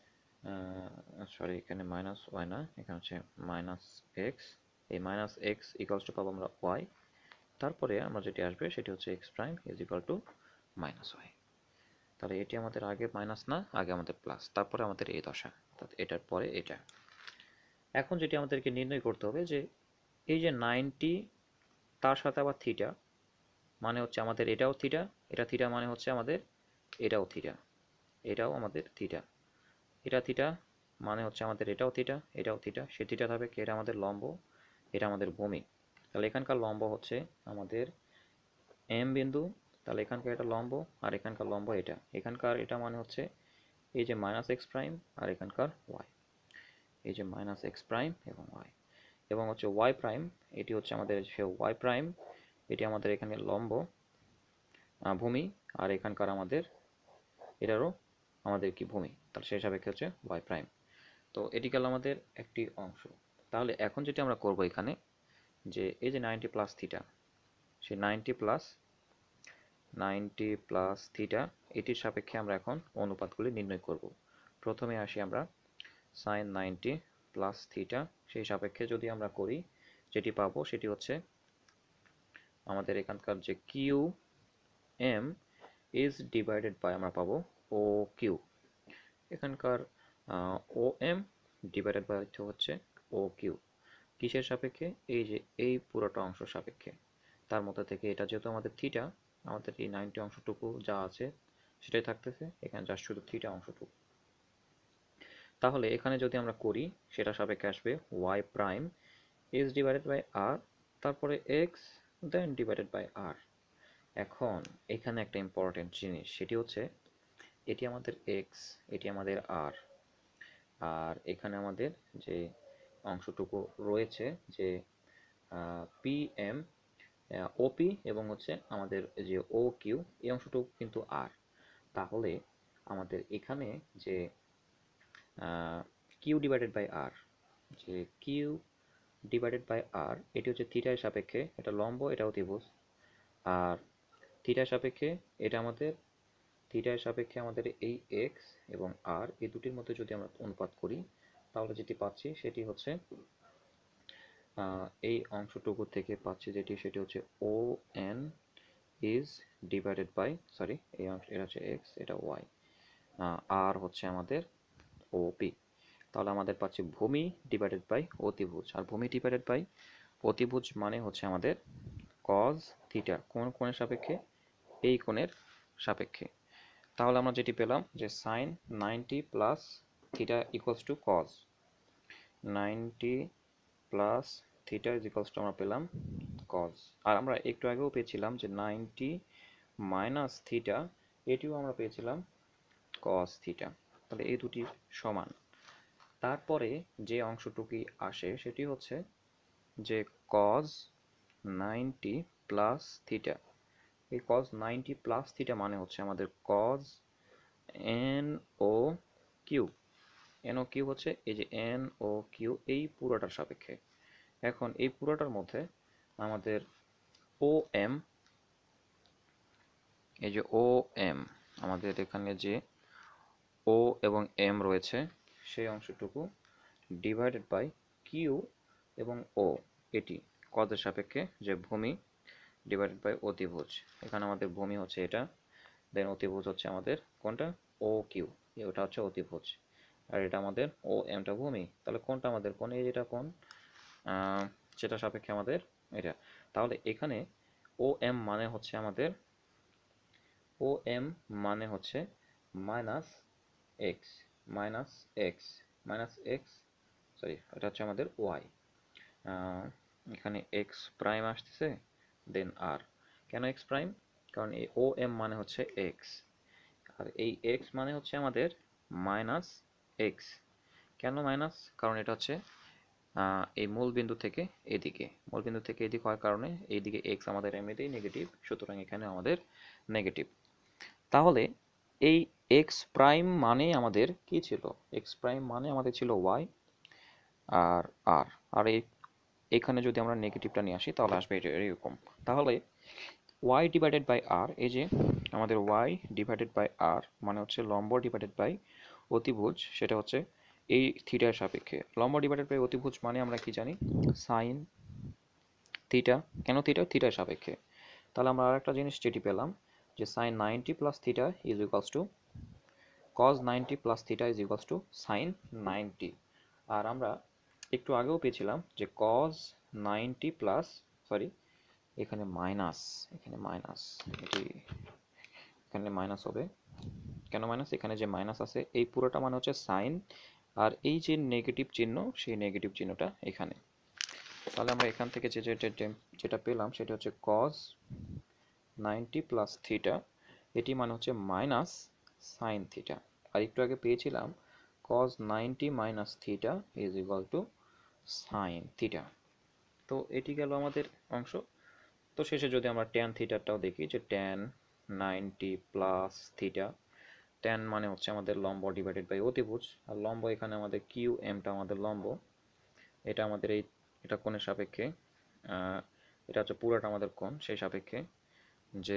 সরি এখানে মাইনাস ওয়াই না, এখানে হচ্ছে মাইনাস এক্স। এই মাইনাস এক্স ইকুয়ালস টু পাবো আমরা ওয়াই, তারপরে আমরা যেটি আসবে সেটি হচ্ছে X prime is equal to minus Y. তাহলে এটি আমাদের আগে মাইনাস না, আগে আমাদের প্লাস, তারপরে আমাদের এই দশা, অর্থাৎ এটার পরে এটা। এখন যেটি আমাদেরকে নির্ণয় করতে হবে যে এই যে নাইনটি তার সাথে আবার থিটা, মানে হচ্ছে আমাদের এটাও থিটা, এটা থিটা মানে হচ্ছে আমাদের এটাও থিটা, এটাও আমাদের থিটা, এটা থিটা মানে হচ্ছে আমাদের এটাও থিটা, এটাও থিটা, সে থিটা হবে কি, এটা আমাদের লম্ব, এটা আমাদের ভূমি। তাহলে এখানকার লম্ব হচ্ছে আমাদের এম বিন্দু, তাহলে এখানকার এটা লম্ব আর এখানকার লম্ব এটা, এখানকার এটা মানে হচ্ছে এই যে মাইনাস এক্স প্রাইম আর এখানকার ওয়াই, এই যে মাইনাস এক্স প্রাইম এবং ওয়াই, এবং হচ্ছে ওয়াই প্রাইম, এটি হচ্ছে আমাদের সে ওয়াই প্রাইম, এটি আমাদের এখানে লম্ব ভূমি, আর এখানকার আমাদের এটারও আমাদের কি ভূমি, তাহলে সেই সাপেক্ষে হচ্ছে ওয়াই প্রাইম। তো এটি গেল আমাদের একটি অংশ। তাহলে এখন যেটি আমরা করব এখানে, যে এই যে নাইনটি প্লাস থিটা, সেই ninety plus ninety plus theta এটির সাপেক্ষে আমরা এখন অনুপাতগুলি নির্ণয় করব। প্রথমে আসি আমরা সাইন নাইনটি প্লাস থিটা, সেই সাপেক্ষে যদি আমরা করি যেটি পাবো সেটি হচ্ছে আমাদের এখানকার যে Q M is divided by আমরা পাবো ও কিউ, এখানকার ও এম ডিভাইডেড বাই হচ্ছে ও কিউ, কিসের সাপেক্ষে, এই যে এই পুরোটা অংশ সাপেক্ষে। তার মধ্যে থেকে এটা যেহেতু আমাদের থিটা, আমাদের এই নাইনটি অংশটুকু যা আছে সেটাই থাকতেছে, এখানে জাস্ট শুধু থিটা অংশটুকু। তাহলে এখানে যদি আমরা করি সেটা সাপেক্ষে আসবে Y prime is divided by R, তারপরে X, then divided by R. এখন এখানে একটা ইম্পর্টেন্ট জিনিস, সেটি হচ্ছে এটি আমাদের এক্স, এটি আমাদের আর, আর এখানে আমাদের যে অংশটুকু রয়েছে যে পি এম ওপি এবং হচ্ছে আমাদের যে ও কিউ, এই অংশটুকু কিন্তু আর। তাহলে আমাদের এখানে যে কিউ ডিভাইডেড বাই আর, যে কিউ ডিভাইডেড বাই আর, এটি হচ্ছে থিটার সাপেক্ষে, এটা লম্ব, এটা অতিভুজ। আর থিটার সাপেক্ষে এটা আমাদের, থিটার সাপেক্ষে আমাদের এই এক্স এবং আর, এই দুটির মধ্যে যদি আমরা অনুপাত করি, তাহলে যেটি পাচ্ছি সেটি হচ্ছে এই অংশটুকু থেকে পাচ্ছি যেটি, সেটি হচ্ছে O N is divided by, sorry এই অংশ, এটা হচ্ছে এক্স, এটা ওয়াই, আর হচ্ছে আমাদের ওপি। তাহলে আমাদের পাচ্ছি ভূমি ডিভাইডেড বাই অতিভুজ, আর ভূমি ডিভাইডেড বাই অতিভুজ মানে হচ্ছে আমাদের কজ থিটা, কোন কোণের সাপেক্ষে, এই কোণের সাপেক্ষে। তাহলে আমরা যেটি পেলাম যে sine ninety plus theta equals to cos ninety plus theta is equals to আমরা পেলাম কজ। আর আমরা একটু আগেও পেয়েছিলাম যে নাইনটি মাইনাস থিটা, এটিও আমরা পেয়েছিলাম কজ থিটা। তাহলে এই দুটি সমান। তারপরে যে অংশটুকুই আসে সেটি হচ্ছে যে কজ নাইনটি প্লাস থিটা। এই কজ নাইনটি প্লাস থিটা মানে হচ্ছে আমাদের cos N O Q. N O Q হচ্ছে এই যে এন ও কিউ, এই পুরোটার সাপেক্ষে। এখন এই পুরোটার মধ্যে আমাদের ও এম, এই যে ও এম, আমাদের এখানে যে ও এবং এম রয়েছে, সেই অংশটুকু ডিভাইডেড বাই কিউ এবং ও, এটি কজের সাপেক্ষে যে ভূমি ডিভাইডেড বাই অতিভুজ। এখানে আমাদের ভূমি হচ্ছে এটা, দেন অতিভুজ হচ্ছে আমাদের কোনটা, ও কিউ, ওটা হচ্ছে অতিভুজ, আর এটা আমাদের ও এমটা ভূমি। তাহলে কোনটা আমাদের কোন, এই যেটা কোন, সেটা সাপেক্ষে আমাদের এটা। তাহলে এখানে ও এম মানে হচ্ছে আমাদের, ও এম মানে হচ্ছে minus X, minus X, minus X, sorry এটা হচ্ছে আমাদের ওয়াই। এখানে এক্স প্রাইম আসতেছে, দেন আর। কেন এক্স প্রাইম? কারণ এই ও এম মানে হচ্ছে এক্স, আর এই এক্স মানে হচ্ছে আমাদের মাইনাস এক্স। কেন মাইনাস? কারণ এটা হচ্ছে এই মূল বিন্দু থেকে এদিকে, মূল বিন্দু থেকে এদিকে হওয়ার কারণে এইদিকে এক্স আমাদের এমনিতেই নেগেটিভ, সুতরাং এখানে আমাদের নেগেটিভ। তাহলে এই এক্স প্রাইম মানে আমাদের কি ছিল? এক্স প্রাইম মানে আমাদের ছিল ওয়াই আর আর, আর এই এখানে যদি আমরা নেগেটিভটা নিয়ে আসি তাহলে আসবে এটা এরকম। তাহলে ওয়াই ডিভাইডেড বাই আর, এই যে আমাদের ওয়াই ডিভাইডেড বাই আর মানে হচ্ছে লম্ব ডিভাইডেড বাই অতিভুজ, সেটা হচ্ছে এই থিটার সাপেক্ষে। লম্ব ডিভাইডেড বাই অতিভুজ মানে আমরা কি জানি, সাইন থিটা। কেন থিটা? থিটার সাপেক্ষে। তাহলে আমরা আর একটা জিনিস যেটি পেলাম যে sine ninety plus theta is equals to cos ninety plus theta is equals to sine ninety. আর আমরা একটু আগেও পেয়েছিলাম যে কজ নাইনটি প্লাস, সরি এখানে মাইনাস, এখানে মাইনাস, এটি এখানে মাইনাস হবে। কেন মাইনাস? এখানে যে মাইনাস আছে এই পুরোটা মানে হচ্ছে সাইন, আর এই যে নেগেটিভ চিহ্ন, সেই নেগেটিভ চিহ্নটা এখানে। তাহলে আমরা এখান থেকে যে যেটা পেলাম সেটা হচ্ছে কজ নাইনটি প্লাস থিটা, এটি মানে হচ্ছে মাইনাস সাইন থিটা। আর একটু আগে পেয়েছিলাম cos ninety minus theta is equal to sine theta. তো এটি গেল আমাদের অংশ। তো শেষে যদি আমরা ট্যান থিটাটাও দেখি, যে tan ninety plus theta, tan মানে হচ্ছে আমাদের লম্ব ডিভাইডেড বাই অতিভুজ, আর লম্ব এখানে আমাদের কিউ এমটা আমাদের লম্ব, এটা আমাদের এই, এটা কোণের সাপেক্ষে, এটা হচ্ছে পুরোটা আমাদের কোণ, সেই সাপেক্ষে যে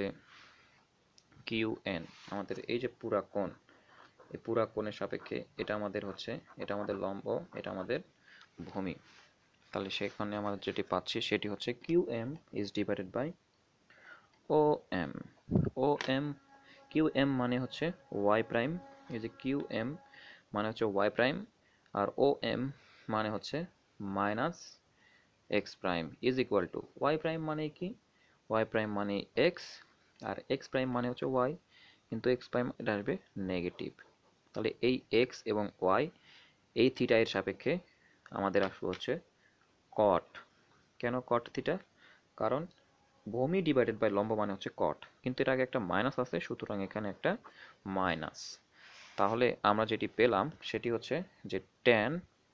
কিউ এন আমাদের এই যে পুরা কোণ, এই পুরা কোণের সাপেক্ষে এটা আমাদের হচ্ছে, এটা আমাদের লম্ব, এটা আমাদের ভূমি। তাহলে সেখানে আমরা যেটি পাচ্ছি সেটি হচ্ছে Q M is divided by O M. O M, Q M মানে হচ্ছে ওয়াই প্রাইম, এই যে কিউ এম মানে হচ্ছে ওয়াই প্রাইম, আর ও এম মানে হচ্ছে minus X prime is equal to Y prime মানে কি, ওয়াই প্রাইম মানে এক্স, আর এক্স প্রাইম মানে হচ্ছে ওয়াই, কিন্তু এক্স প্রাইম এটা আসবে নেগেটিভ। তাহলে এই এক্স এবং ওয়াই, এই থিটা এর সাপেক্ষে আমাদের আসবে হচ্ছে কট। কেন কট থিটা? কারণ ভূমি ডিভাইডেড বাই লম্ব মানে হচ্ছে কট, কিন্তু এর আগে একটা মাইনাস আছে, সুতরাং এখানে একটা মাইনাস। তাহলে আমরা যেটি পেলাম সেটি হচ্ছে যে tan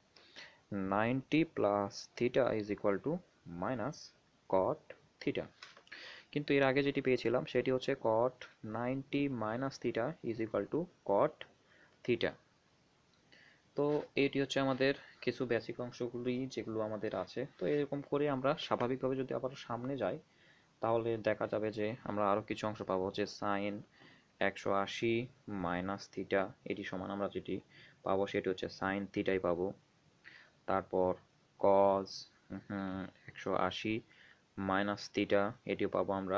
ninety plus theta is equal to minus cot theta. কিন্তু এর আগে যেটি পেয়েছিলাম সেটি হচ্ছে cot ninety minus theta is equal to cot theta. তো এটি হচ্ছে আমাদের কিছু বেসিক অংশগুলি যেগুলো আমাদের আছে। তো এরকম করে আমরা স্বাভাবিকভাবে যদি আবার সামনে যাই তাহলে দেখা যাবে যে আমরা আরও কিছু অংশ পাবো, যে সাইন একশো আশি মাইনাস থিটা এটি সমান আমরা যেটি পাবো সেটি হচ্ছে সাইন থিটাই পাবো। তারপর কজ একশো আশি মাইনাস থিটা এটিও পাবো আমরা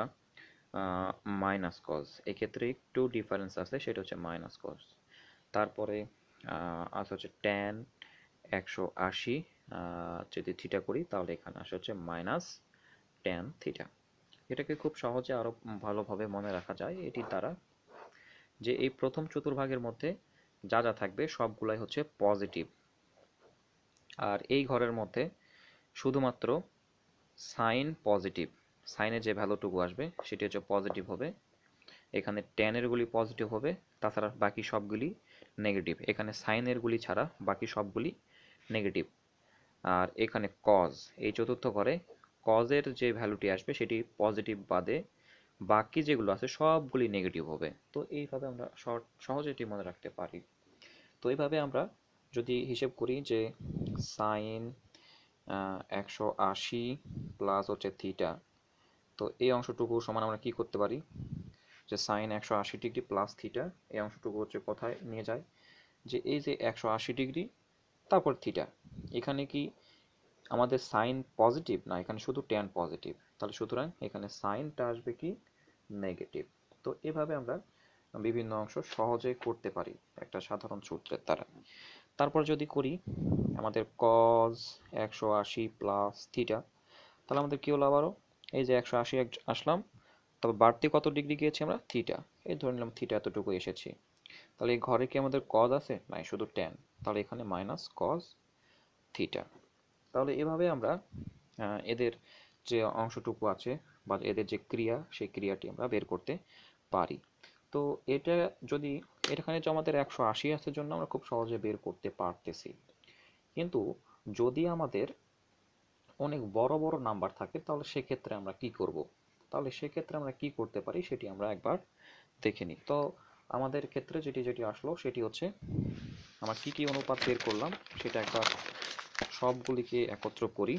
মাইনাস কজ, এক্ষেত্রে একটু ডিফারেন্স আছে, সেটা হচ্ছে মাইনাস কজ। তারপরে আছে হচ্ছে ট্যান একশো আশি, যদি থিটা করি তাহলে এখানে আসে হচ্ছে মাইনাস ট্যান থিটা। এটাকে খুব সহজে আরও ভালোভাবে মনে রাখা যায় এটির দ্বারা, যে এই প্রথম চতুর্ভাগের মধ্যে যা যা থাকবে সবগুলাই হচ্ছে পজিটিভ, আর এই ঘরের মধ্যে শুধুমাত্র সাইন পজিটিভ, সাইনে যে ভ্যালুটুকু আসবে সেটি হচ্ছে পজিটিভ হবে। এখানে ট্যানেরগুলি পজিটিভ হবে, তাছাড়া বাকি সবগুলি নেগেটিভ। এখানে সাইনেরগুলি ছাড়া বাকি সবগুলি নেগেটিভ। আর এখানে কজ, এই চতুর্থ ঘরে কজের যে ভ্যালুটি আসবে সেটি পজিটিভ বাদে বাকি যেগুলো আছে সবগুলি নেগেটিভ হবে। তো এইভাবে আমরা সহজে এটি মনে রাখতে পারি। তো এইভাবে আমরা যদি হিসেব করি যে সাইন একশো আশি প্লাস হচ্ছে থিটা, তো এই অংশটুকু সমান আমরা কি করতে পারি, যে সাইন একশো আশি ডিগ্রি প্লাস থিটা এই অংশটুকু হচ্ছে কোথায় নিয়ে যায়, যে এই যে একশো আশি ডিগ্রি তারপর থিটা, এখানে কি আমাদের সাইন পজিটিভ না, এখানে শুধু ট্যান পজিটিভ, তাহলে সুতরাং এখানে সাইনটা আসবে কি নেগেটিভ। তো এভাবে আমরা বিভিন্ন অংশ সহজে করতে পারি একটা সাধারণ সূত্রের দ্বারা। তারপর যদি করি আমাদের কজ একশো আশি প্লাস থিটা, তাহলে আমাদের কি হলো আবারও, এই যে একশো আশি আসলাম, তবে বাড়তি কত ডিগ্রি গিয়েছি আমরা থিটা, এই ধরে নিলাম থিটা এতটুকু এসেছি। তাহলে এই ঘরে কি আমাদের কজ আছে, নাই শুধু ট্যান, তাহলে এখানে মাইনাস কজ থিটা। তাহলে এভাবে আমরা এদের যে অংশটুকু আছে বা এদের যে ক্রিয়া সেই ক্রিয়াটি আমরা বের করতে পারি। তো এটা যদি এখানে যে আমাদের একশো আশি আছে জন্য আমরা খুব সহজে বের করতে পারতেছি, কিন্তু যদি আমাদের অনেক বড় বড় নাম্বার থাকে তাহলে সেক্ষেত্রে আমরা কি করব, তাহলে সেক্ষেত্রে আমরা কি করতে পারি সেটি আমরা একবার দেখে নিই। তো আমাদের ক্ষেত্রে যেটি যেটি আসলো সেটি হচ্ছে আমরা কি কি অনুপাত বের করলাম সেটা একবার সবগুলিকে একত্র করি।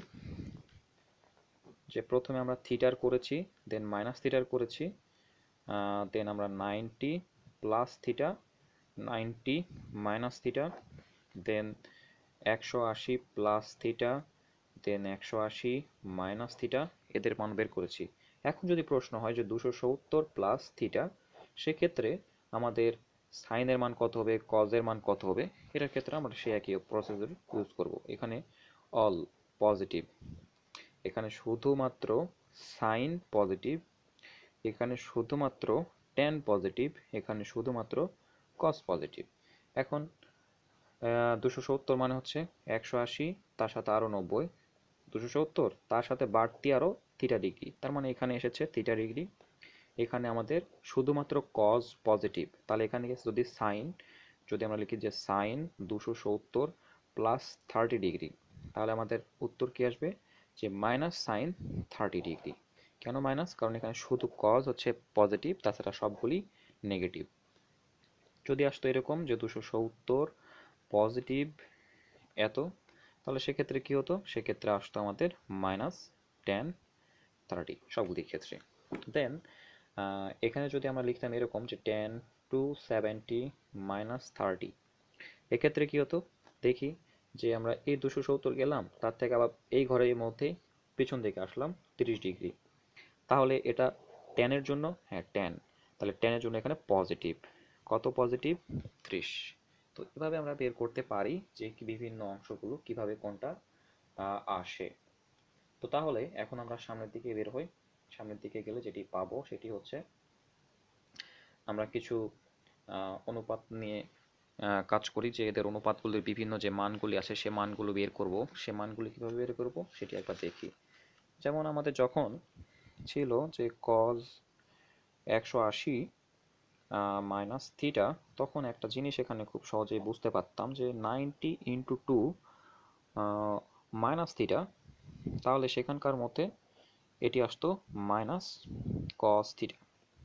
যে প্রথমে আমরা থিটার করেছি, দেন মাইনাস থিটার করেছি, দেন আমরা ninety plus theta, ninety minus theta, then একশো আশি প্লাস থিটা, দেন একশো আশি মাইনাস থিটা, এদের মান বের করেছি। এখন যদি প্রশ্ন হয় যে দুশো সত্তর প্লাস থিটা, সেক্ষেত্রে আমাদের সাইনের মান কত হবে, কজের মান কত হবে, এটার ক্ষেত্রে আমরা সেই একই প্রসেসর ইউজ করব। এখানে অল পজিটিভ, এখানে শুধুমাত্র সাইন পজিটিভ, এখানে শুধুমাত্র ট্যান পজিটিভ, এখানে শুধুমাত্র কস পজিটিভ। এখন দুশো সত্তর মানে হচ্ছে একশো আশি, তার সাথে আরও নব্বই, দুশো সত্তর তার সাথে বাড়তি আরও থিটা ডিগ্রি, তার মানে এখানে এসেছে থিটা ডিগ্রি। এখানে আমাদের শুধুমাত্র কজ পজিটিভ, তাহলে এখানে যদি সাইন, যদি আমরা লিখি যে সাইন দুশো সত্তর প্লাস থার্টি ডিগ্রি, তাহলে আমাদের উত্তর কি আসবে, যে মাইনাস সাইন থার্টি ডিগ্রি। কেন মাইনাস, কারণ এখানে শুধু কজ হচ্ছে পজিটিভ, তাছাড়া সবগুলি নেগেটিভ। যদি আসতো এরকম যে দুশো সত্তর পজিটিভ এত, তাহলে সেক্ষেত্রে কি হতো, সেক্ষেত্রে আসতো আমাদের মাইনাস টেন থার্টি সবগুলির ক্ষেত্রে। দেন এখানে যদি আমরা লিখতাম এরকম যে tan two seventy minus thirty, এক্ষেত্রে কি হতো দেখি, যে আমরা এই দুশো সত্তর গেলাম, তার থেকে আবার এই ঘরের মধ্যে পিছন দিকে আসলাম তিরিশ ডিগ্রি, তাহলে এটা টেনের জন্য, হ্যাঁ টেন, তাহলে টেনের জন্য এখানে পজিটিভ, কত পজিটিভ ত্রিশ। তো এভাবে আমরা বের করতে পারি যে বিভিন্ন অংশগুলো কিভাবে কোনটা আসে। তো তাহলে এখন আমরা সামনের দিকে বের হই, সামনের দিকে গেলে যেটি পাবো সেটি হচ্ছে আমরা কিছু অনুপাত নিয়ে কাজ করি, যে এদের অনুপাতগুলির বিভিন্ন যে মানগুলি আছে সে মানগুলো বের করব, সে মানগুলি কিভাবে বের করব সেটি একবার দেখি। যেমন আমাদের যখন ছিল যে কজ একশো আশি মাইনাস থিটা, তখন একটা জিনিস এখানে খুব সহজেই বুঝতে পারতাম যে ninety into two minus theta, তাহলে সেখানকার মধ্যে এটি আসতো মাইনাস কস থিটা।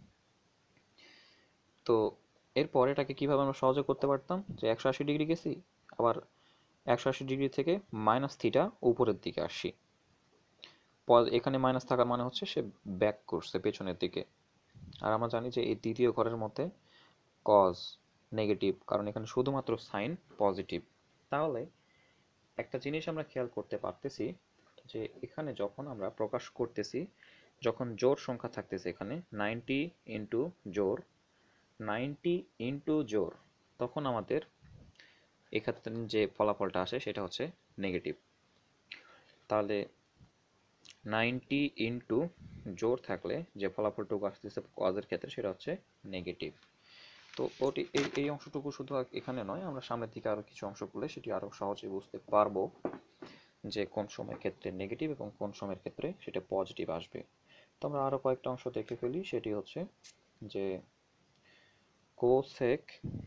তো এরপর এটাকে কীভাবে আমরা সহজে করতে পারতাম, যে একশো আশি ডিগ্রি গেছি, আবার একশো আশি ডিগ্রি থেকে মাইনাস থিটা উপরের দিকে আসি, এখানে মাইনাস থাকার মানে হচ্ছে সে ব্যাক করছে পেছনের দিকে। আর আমরা জানি যে এই দ্বিতীয় ঘরের মধ্যে কজ নেগেটিভ, কারণ এখানে শুধুমাত্র সাইন পজিটিভ। তাহলে একটা জিনিস আমরা খেয়াল করতে পারতেছি যে এখানে যখন আমরা প্রকাশ করতেছি, যখন জোড় সংখ্যা থাকতেছে এখানে নাইনটি ইন্টু জোড় নাইনটি ইন্টু জোড়, তখন আমাদের এক্ষেত্রে যে ফলাফলটা আসে সেটা হচ্ছে নেগেটিভ। তাহলে নাইনটি ইন্টু জোড় থাকলে যে ফলাফলটুকু আসতেছে কজের ক্ষেত্রে সেটা হচ্ছে নেগেটিভ। তো ওটি এই এই অংশটুকু শুধু এখানে নয়, আমরা সামনের দিকে আরও কিছু অংশ করলে সেটি আরও সহজে বুঝতে পারবো যে কোন সময়ের ক্ষেত্রে নেগেটিভ এবং কোন সময়ের ক্ষেত্রে সেটা পজিটিভ আসবে। তো আমরা আরও কয়েকটা অংশ দেখে ফেলি। সেটি হচ্ছে যে কোসেক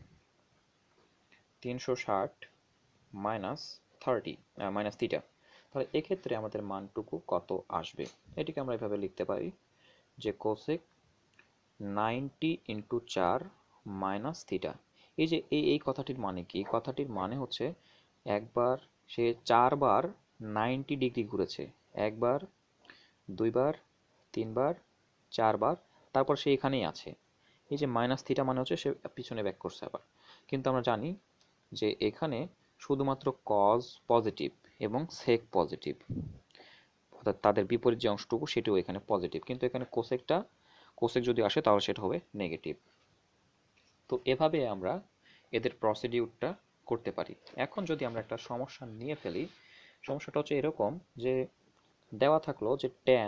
তিনশো ষাট মাইনাস থার্টি মাইনাস থিটা, তাহলে এক্ষেত্রে আমাদের মানটুকু কত আসবে, এটিকে আমরা এভাবে লিখতে পারি যে কোসেক নাইনটি ইন্টু চার মাইনাস থিটা। এই যে এই এই কথাটির মানে কি, কথাটির মানে হচ্ছে একবার সে চারবার নাইনটি ডিগ্রি ঘুরেছে, একবার, দুইবার, তিনবার, চারবার, তারপর সে এখানেই আছে। এই যে মাইনাস থিটা মানে হচ্ছে সে পিছনে ব্যাক করছে আবার। কিন্তু আমরা জানি যে এখানে শুধুমাত্র কজ পজিটিভ এবং সেক পজিটিভ, অর্থাৎ তাদের বিপরীত যে অংশটুকু সেটিও এখানে পজিটিভ, কিন্তু এখানে কোসেকটা কোসেক যদি আসে তাহলে সেটা হবে নেগেটিভ। তো এভাবে আমরা এদের প্রসিডিউরটা করতে পারি। এখন যদি আমরা একটা সমস্যা নিয়ে ফেলি, সমস্যাটা হচ্ছে এরকম যে দেওয়া থাকলো যে ট্যান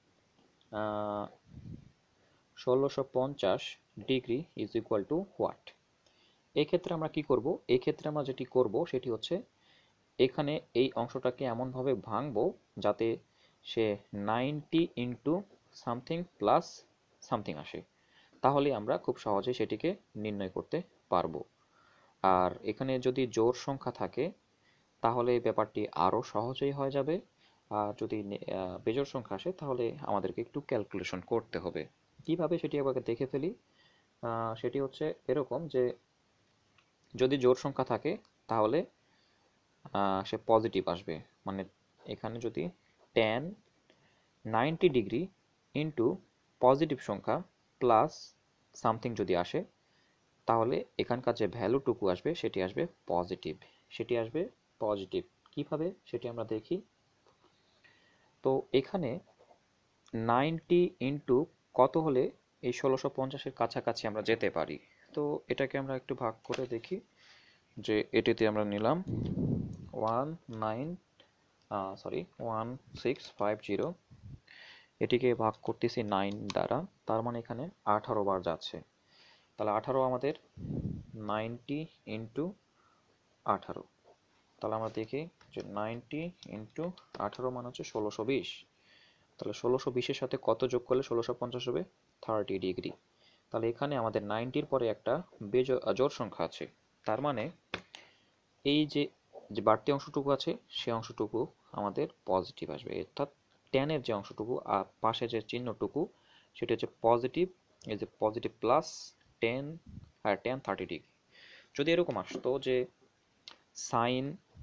ষোলোশো পঞ্চাশ degree is equal to what. এক্ষেত্রে আমরা কি করব, এক্ষেত্রে আমরা যেটি করব সেটি হচ্ছে এখানে এই অংশটাকে এমনভাবে ভাঙবো যাতে সে ninety into something plus something আসে, তাহলে আমরা খুব সহজে সেটিকে নির্ণয় করতে পারবো। আর এখানে যদি জোড় সংখ্যা থাকে তাহলে ব্যাপারটি আরও সহজেই হয়ে যাবে, আর যদি বেজোড় সংখ্যা আসে তাহলে আমাদেরকে একটু ক্যালকুলেশন করতে হবে। কিভাবে সেটি আবার দেখে ফেলি। সেটি হচ্ছে এরকম যে যদি জোড় সংখ্যা থাকে তাহলে সে পজিটিভ আসবে, মানে এখানে যদি tan ninety degree into positive সংখ্যা প্লাস সামথিং যদি আসে, তাহলে এখানকার যে ভ্যালুটুকু আসবে সেটি আসবে পজিটিভ, সেটি আসবে পজিটিভ। কিভাবে সেটি আমরা দেখি। তো এখানে নাইনটি ইন্টু কত হলে এই ষোলোশো পঞ্চাশের কাছাকাছি আমরা যেতে পারি। তো এটাকে আমরা একটু ভাগ করে দেখি, যে এটিতে আমরা নিলাম one nine sorry one six five zero, এটিকে ভাগ করতেছি নাইন দ্বারা, তার মানে এখানে আঠারো বার যাচ্ছে। তাহলে আঠারো আমাদের নাইনটি ইন্টু আঠারো, তাহলে আমরা দেখি যে নাইনটি ইন্টু আঠারো মানে হচ্ছে ষোলোশো বিশ। তাহলে ষোলোশো বিশের সাথে কত যোগ করলে ষোলোশো পঞ্চাশ হবে, থার্টি ডিগ্রি। তাহলে এখানে আমাদের নাইনটির পরে একটা বেজোড় সংখ্যা আছে, তার মানে এই যে যে বাড়তি অংশটুকু আছে সে অংশটুকু আমাদের পজিটিভ আসবে, অর্থাৎ ট্যানের যে অংশটুকু আর পাশে যে চিহ্নটুকু সেটা হচ্ছে পজিটিভ, এই যে পজিটিভ প্লাস টেন আর টেন থার্টি ডিগ্রি। যদি এরকম আসতো যে সাইন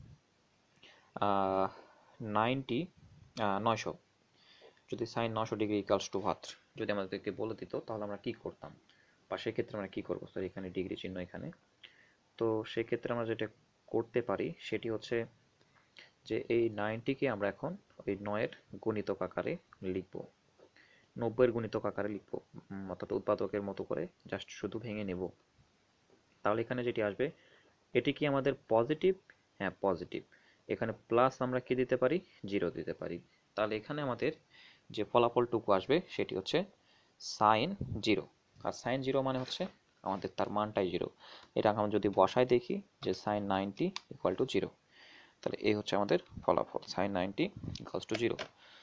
নাইনটি নয়শো, যদি সাইন নয়শো ডিগ্রি ইকালস টু হাত যদি আমাদেরকে বলে দিত, তাহলে আমরা কি করতাম বা সেক্ষেত্রে আমরা কি করবো, সরি এখানে ডিগ্রি চিহ্ন এখানে। তো সেক্ষেত্রে আমরা যেটা করতে পারি সেটি হচ্ছে যে এই নাইনটিকে আমরা এখন ওই নয়ের গুণিতক আকারে লিখব, নব্বইয়ের গুণিতক আকারে লিখব, অর্থাৎ উৎপাদকের মতো করে জাস্ট শুধু ভেঙে নেব। তাহলে এখানে যেটি আসবে এটি কি আমাদের পজিটিভ, হ্যাঁ পজিটিভ। এখানে প্লাস আমরা কি দিতে পারি, জিরো দিতে পারি। তাহলে এখানে আমাদের যে ফলাফলটুকু আসবে সেটি হচ্ছে সাইন জিরো, আর সাইন জিরো মানে হচ্ছে আমাদের তার মানটাই জিরো। এটা আমরা যদি বসায় দেখি যে sine ninety equal to zero, তাহলে এই হচ্ছে আমাদের ফলাফল, sine ninety equals to zero.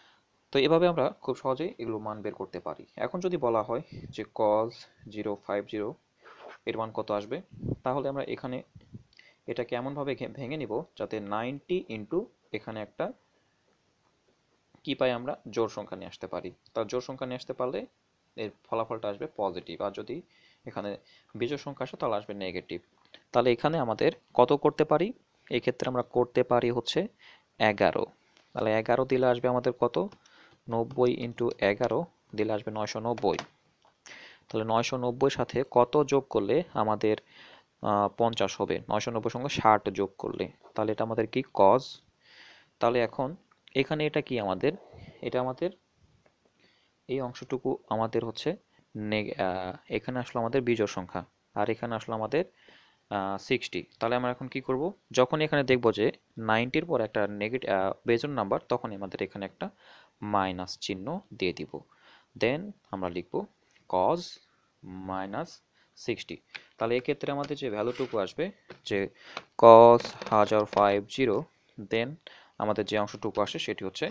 তো এভাবে আমরা খুব সহজেই এগুলো মান বের করতে পারি। এখন যদি বলা হয় যে কজ জিরো ফাইভ জিরো এর মান কত আসবে, তাহলে আমরা এখানে এটাকে এমনভাবে ভেঙে নিব যাতে নাইনটি ইন্টু এখানে একটা কি পাই আমরা জোড় সংখ্যা নিয়ে আসতে পারি। তার জোড় সংখ্যা নিয়ে আসতে পারলে এর ফলাফলটা আসবে পজিটিভ, আর যদি এখানে বিজোড় সংখ্যা আসে তাহলে আসবে নেগেটিভ। তাহলে এখানে আমাদের কত করতে পারি, এই ক্ষেত্রে আমরা করতে পারি হচ্ছে এগারো। তাহলে এগারো দিলে আসবে আমাদের কত, নব্বই ইন্টু এগারো দিলে আসবে নয়শো নব্বই। তাহলে নয়শো নব্বই সাথে কত যোগ করলে আমাদের পঞ্চাশ হবে, নয়শো নব্বই সঙ্গে ষাট যোগ করলে, তাহলে এটা আমাদের কি কজ। তাহলে এখন এখানে এটা কি আমাদের, এটা আমাদের এই অংশটুকু আমাদের হচ্ছে এখানে আসলো আমাদের বিজোড় সংখ্যা, আর এখানে আসলো আমাদের সিক্সটি। তাহলে আমরা এখন কি করব, যখন এখানে দেখব যে নাইনটির পর একটা নেগেটিভ বেজোড় নাম্বার, তখন আমাদের এখানে একটা মাইনাস চিহ্ন দিয়ে দিব। দেন আমরা লিখব কজ মাইনাস সিক্সটি। তাহলে এক্ষেত্রে আমাদের যে ভ্যালুটুকু আসবে যে কজ হাজার ফাইভ জিরো, দেন আমাদের যে অংশটুকু আসে সেটি হচ্ছে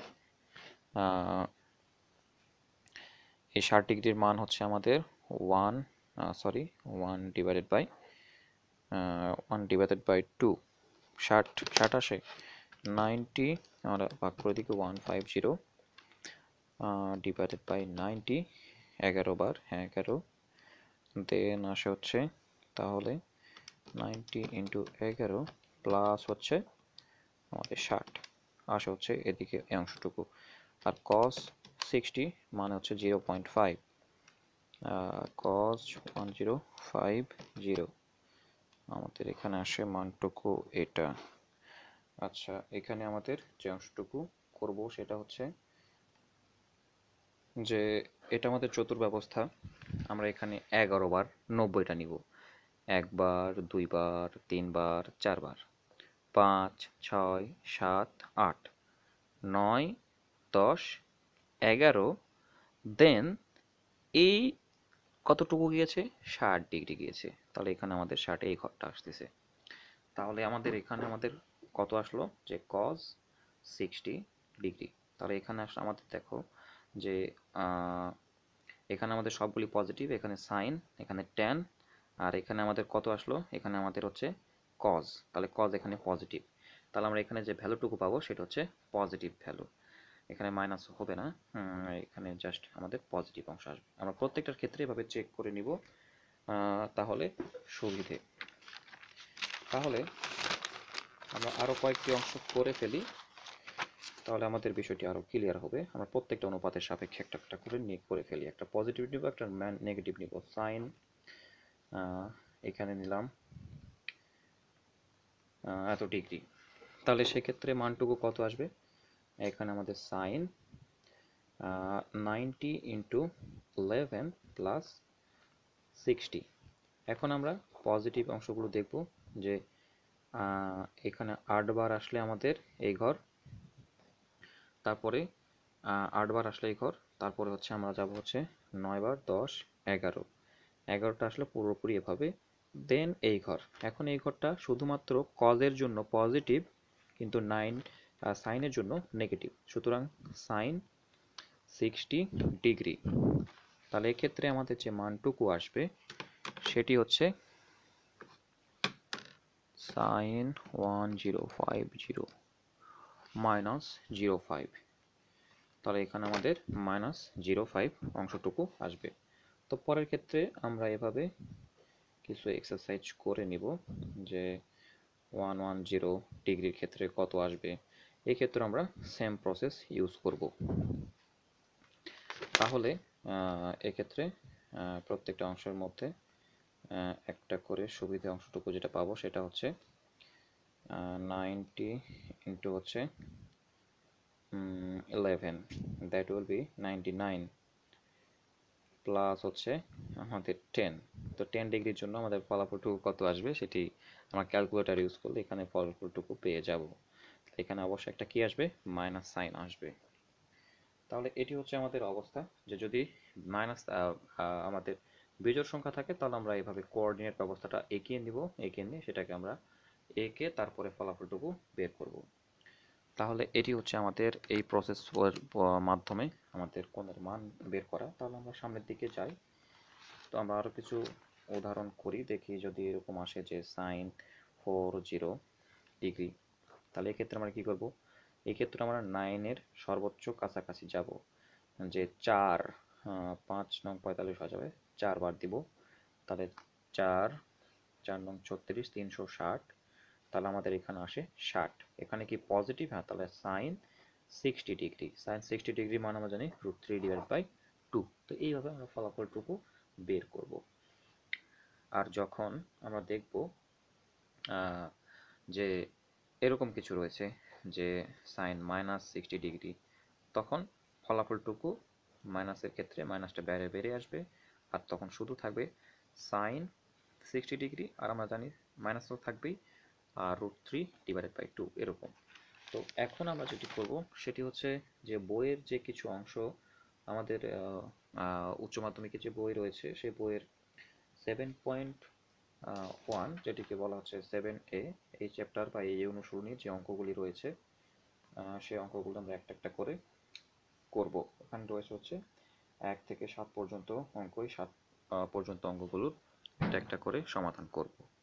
এই ষাট ডিগ্রির মান হচ্ছে আমাদের one sorry one divided by one divided by two, ষাট ষাট আসে নাইনটি, আমরা ভাগ করে দিকে one five zero divided by ninety, এগারো বার, হ্যাঁ এগারো, দেন আসে হচ্ছে তাহলে নাইনটি ইন্টু এগারো প্লাস হচ্ছে আমাদের ষাট আসে হচ্ছে এদিকে এই অংশটুকু, আর কস সিক্সটি মানে হচ্ছে zero point five, cos one zero five zero আমাদের এখানে আসে মানটুকু এটা। আচ্ছা, এখানে আমাদের যে অংশটুকু করব সেটা হচ্ছে যে এটা আমাদের চতুর্ব্যবস্থা, আমরা এখানে এগারো বার নব্বইটা নিব, একবার, দুইবার, তিনবার, চারবার, পাঁচ, ছয়, সাত, আট, নয়, দশ, এগারো, দেন এই কতটুকু গিয়েছে, ষাট ডিগ্রি গিয়েছে। তাহলে এখানে আমাদের ষাট এই ঘরটা আসতেছে। তাহলে আমাদের এখানে আমাদের কত আসলো, যে কজ সিক্সটি ডিগ্রি। তাহলে এখানে আসলে আমাদের দেখো যে এখানে আমাদের সবগুলি পজিটিভ, এখানে সাইন, এখানে ট্যান, আর এখানে আমাদের কত আসলো, এখানে আমাদের হচ্ছে কজ। তাহলে কজ এখানে পজিটিভ, তাহলে আমরা এখানে যে ভ্যালুটুকু পাবো সেটা হচ্ছে পজিটিভ ভ্যালু, এখানে মাইনাস হবে না, এখানে জাস্ট আমাদের পজিটিভ অংশ আসবে। আমরা প্রত্যেকটার ক্ষেত্রে এভাবে চেক করে নিব, তাহলে সুবিধে। তাহলে আমরা আরও কয়েকটি অংশ করে ফেলি, তাহলে আমাদের বিষয়টি আরও ক্লিয়ার হবে। আমরা প্রত্যেকটা অনুপাতের সাপেক্ষে একটা একটা করে নিয়ে করে ফেলি, একটা পজিটিভ নিব, একটা নেগেটিভ নিব। সাইন এখানে নিলাম এত ডিগ্রি, তাহলে সেক্ষেত্রে মানটুকু কত আসবে, এখানে আমাদের sine ninety into eleven plus sixty. এখন আমরা পজিটিভ অংশগুলো দেখব, যে এখানে আট বার আসলে আমাদের এই ঘর, তারপরে আট বার আসলে এই ঘর, তারপরে হচ্ছে আমরা যাব হচ্ছে নয় বার, দশ, এগারো, এগারোটা আসলে পুরোপুরি এভাবে, দেন এই ঘর। এখন এই ঘরটা শুধুমাত্র কজের জন্য পজিটিভ, কিন্তু নাইন সাইনের জন্য নেগেটিভ, সুতরাং সাইন সিক্সটি ডিগ্রি। তাহলে এক্ষেত্রে আমাদের যে মানটুকু আসবে সেটি হচ্ছে sine one zero five zero minus zero five. তাহলে এখানে আমাদের মাইনাস জিরো ফাইভ অংশটুকু আসবে। তো পরের ক্ষেত্রে আমরা এভাবে কিছু এক্সারসাইজ করে নিব, যে ওয়ান ওয়ান জিরো ডিগ্রির ক্ষেত্রে কত আসবে, এই ক্ষেত্রে আমরা সেম প্রসেস ইউজ করব। তাহলে এক্ষেত্রে প্রত্যেকটা অংশের মধ্যে একটা করে সুবিধা অংশটুকু যেটা পাবো সেটা হচ্ছে নাইনটি ইন্টু হচ্ছে eleven, that will be ninety nine, plus হচ্ছে আমাদের টেন। তো টেন ডিগ্রির জন্য আমাদের ফলাফলটুকু কত আসবে সেটি আমরা ক্যালকুলেটর ইউজ করলে এখানে ফলাফলটুকু পেয়ে যাব। এখানে অবশ্যই একটা কি আসবে, মাইনাস সাইন আসবে। তাহলে এটি হচ্ছে আমাদের অবস্থা, যে যদি মাইনাস আমাদের বিজোড় সংখ্যা থাকে তাহলে আমরা এইভাবে কোঅর্ডিনেট ব্যবস্থাটা এঁকিয়ে নিব, এঁকিয়ে নিয়ে সেটাকে আমরা এঁকে তারপরে ফলাফলটুকু বের করব। তাহলে এটি হচ্ছে আমাদের এই প্রসেস মাধ্যমে আমাদের কোণের মান বের করা। তাহলে আমরা সামনের দিকে যাই। তো আমরা আরও কিছু উদাহরণ করি, দেখি যদি এরকম আসে যে সাইন ফোর জিরো ডিগ্রি, তাহলে এক্ষেত্রে আমরা কী করব? এক্ষেত্রে আমরা নাইনের সর্বোচ্চ কাছাকাছি যাব, যে চার পাঁচ নং পঁয়তাল্লিশ হয়ে যাবে, চারবার দিব, তাহলে চার চার নং ছত্রিশ, তিনশো ষাট, তাহলে আমাদের এখানে আসে ষাট। এখানে কি পজিটিভ? হ্যাঁ, তাহলে sine sixty degree, sine sixty degree মান আমরা জানি root three divide by two. তো এইভাবে আমরা ফলাফলটুকু বের করব। আর যখন আমরা দেখব যে এরকম কিছু রয়েছে যে সাইন মাইনাস সিক্সটি ডিগ্রি, তখন ফলাফলটুকু মাইনাসের ক্ষেত্রে মাইনাসটা বাইরে বেরিয়ে আসবে, আর তখন শুধু থাকবে সাইন সিক্সটি ডিগ্রি, আর আমরা জানি মাইনাস তো থাকবেই, আর root three divided by two এরকম। তো এখন আমরা যেটি করব সেটি হচ্ছে যে বইয়ের যে কিছু অংশ আমাদের উচ্চ মাধ্যমিকে যে বই রয়েছে সেই বইয়ের সেভেন পয়েন্ট ওয়ান, যেটিকে বলা হচ্ছে সেভেন এ, এই চ্যাপ্টার বা এই অনুশীলনী যে অঙ্কগুলি রয়েছে সেই অঙ্কগুলো আমরা একটা একটা করে করব। এখানে রয়েছে হচ্ছে এক থেকে সাত পর্যন্ত অঙ্কই, সাত পর্যন্ত অঙ্কগুলোর একটা একটা করে সমাধান করব।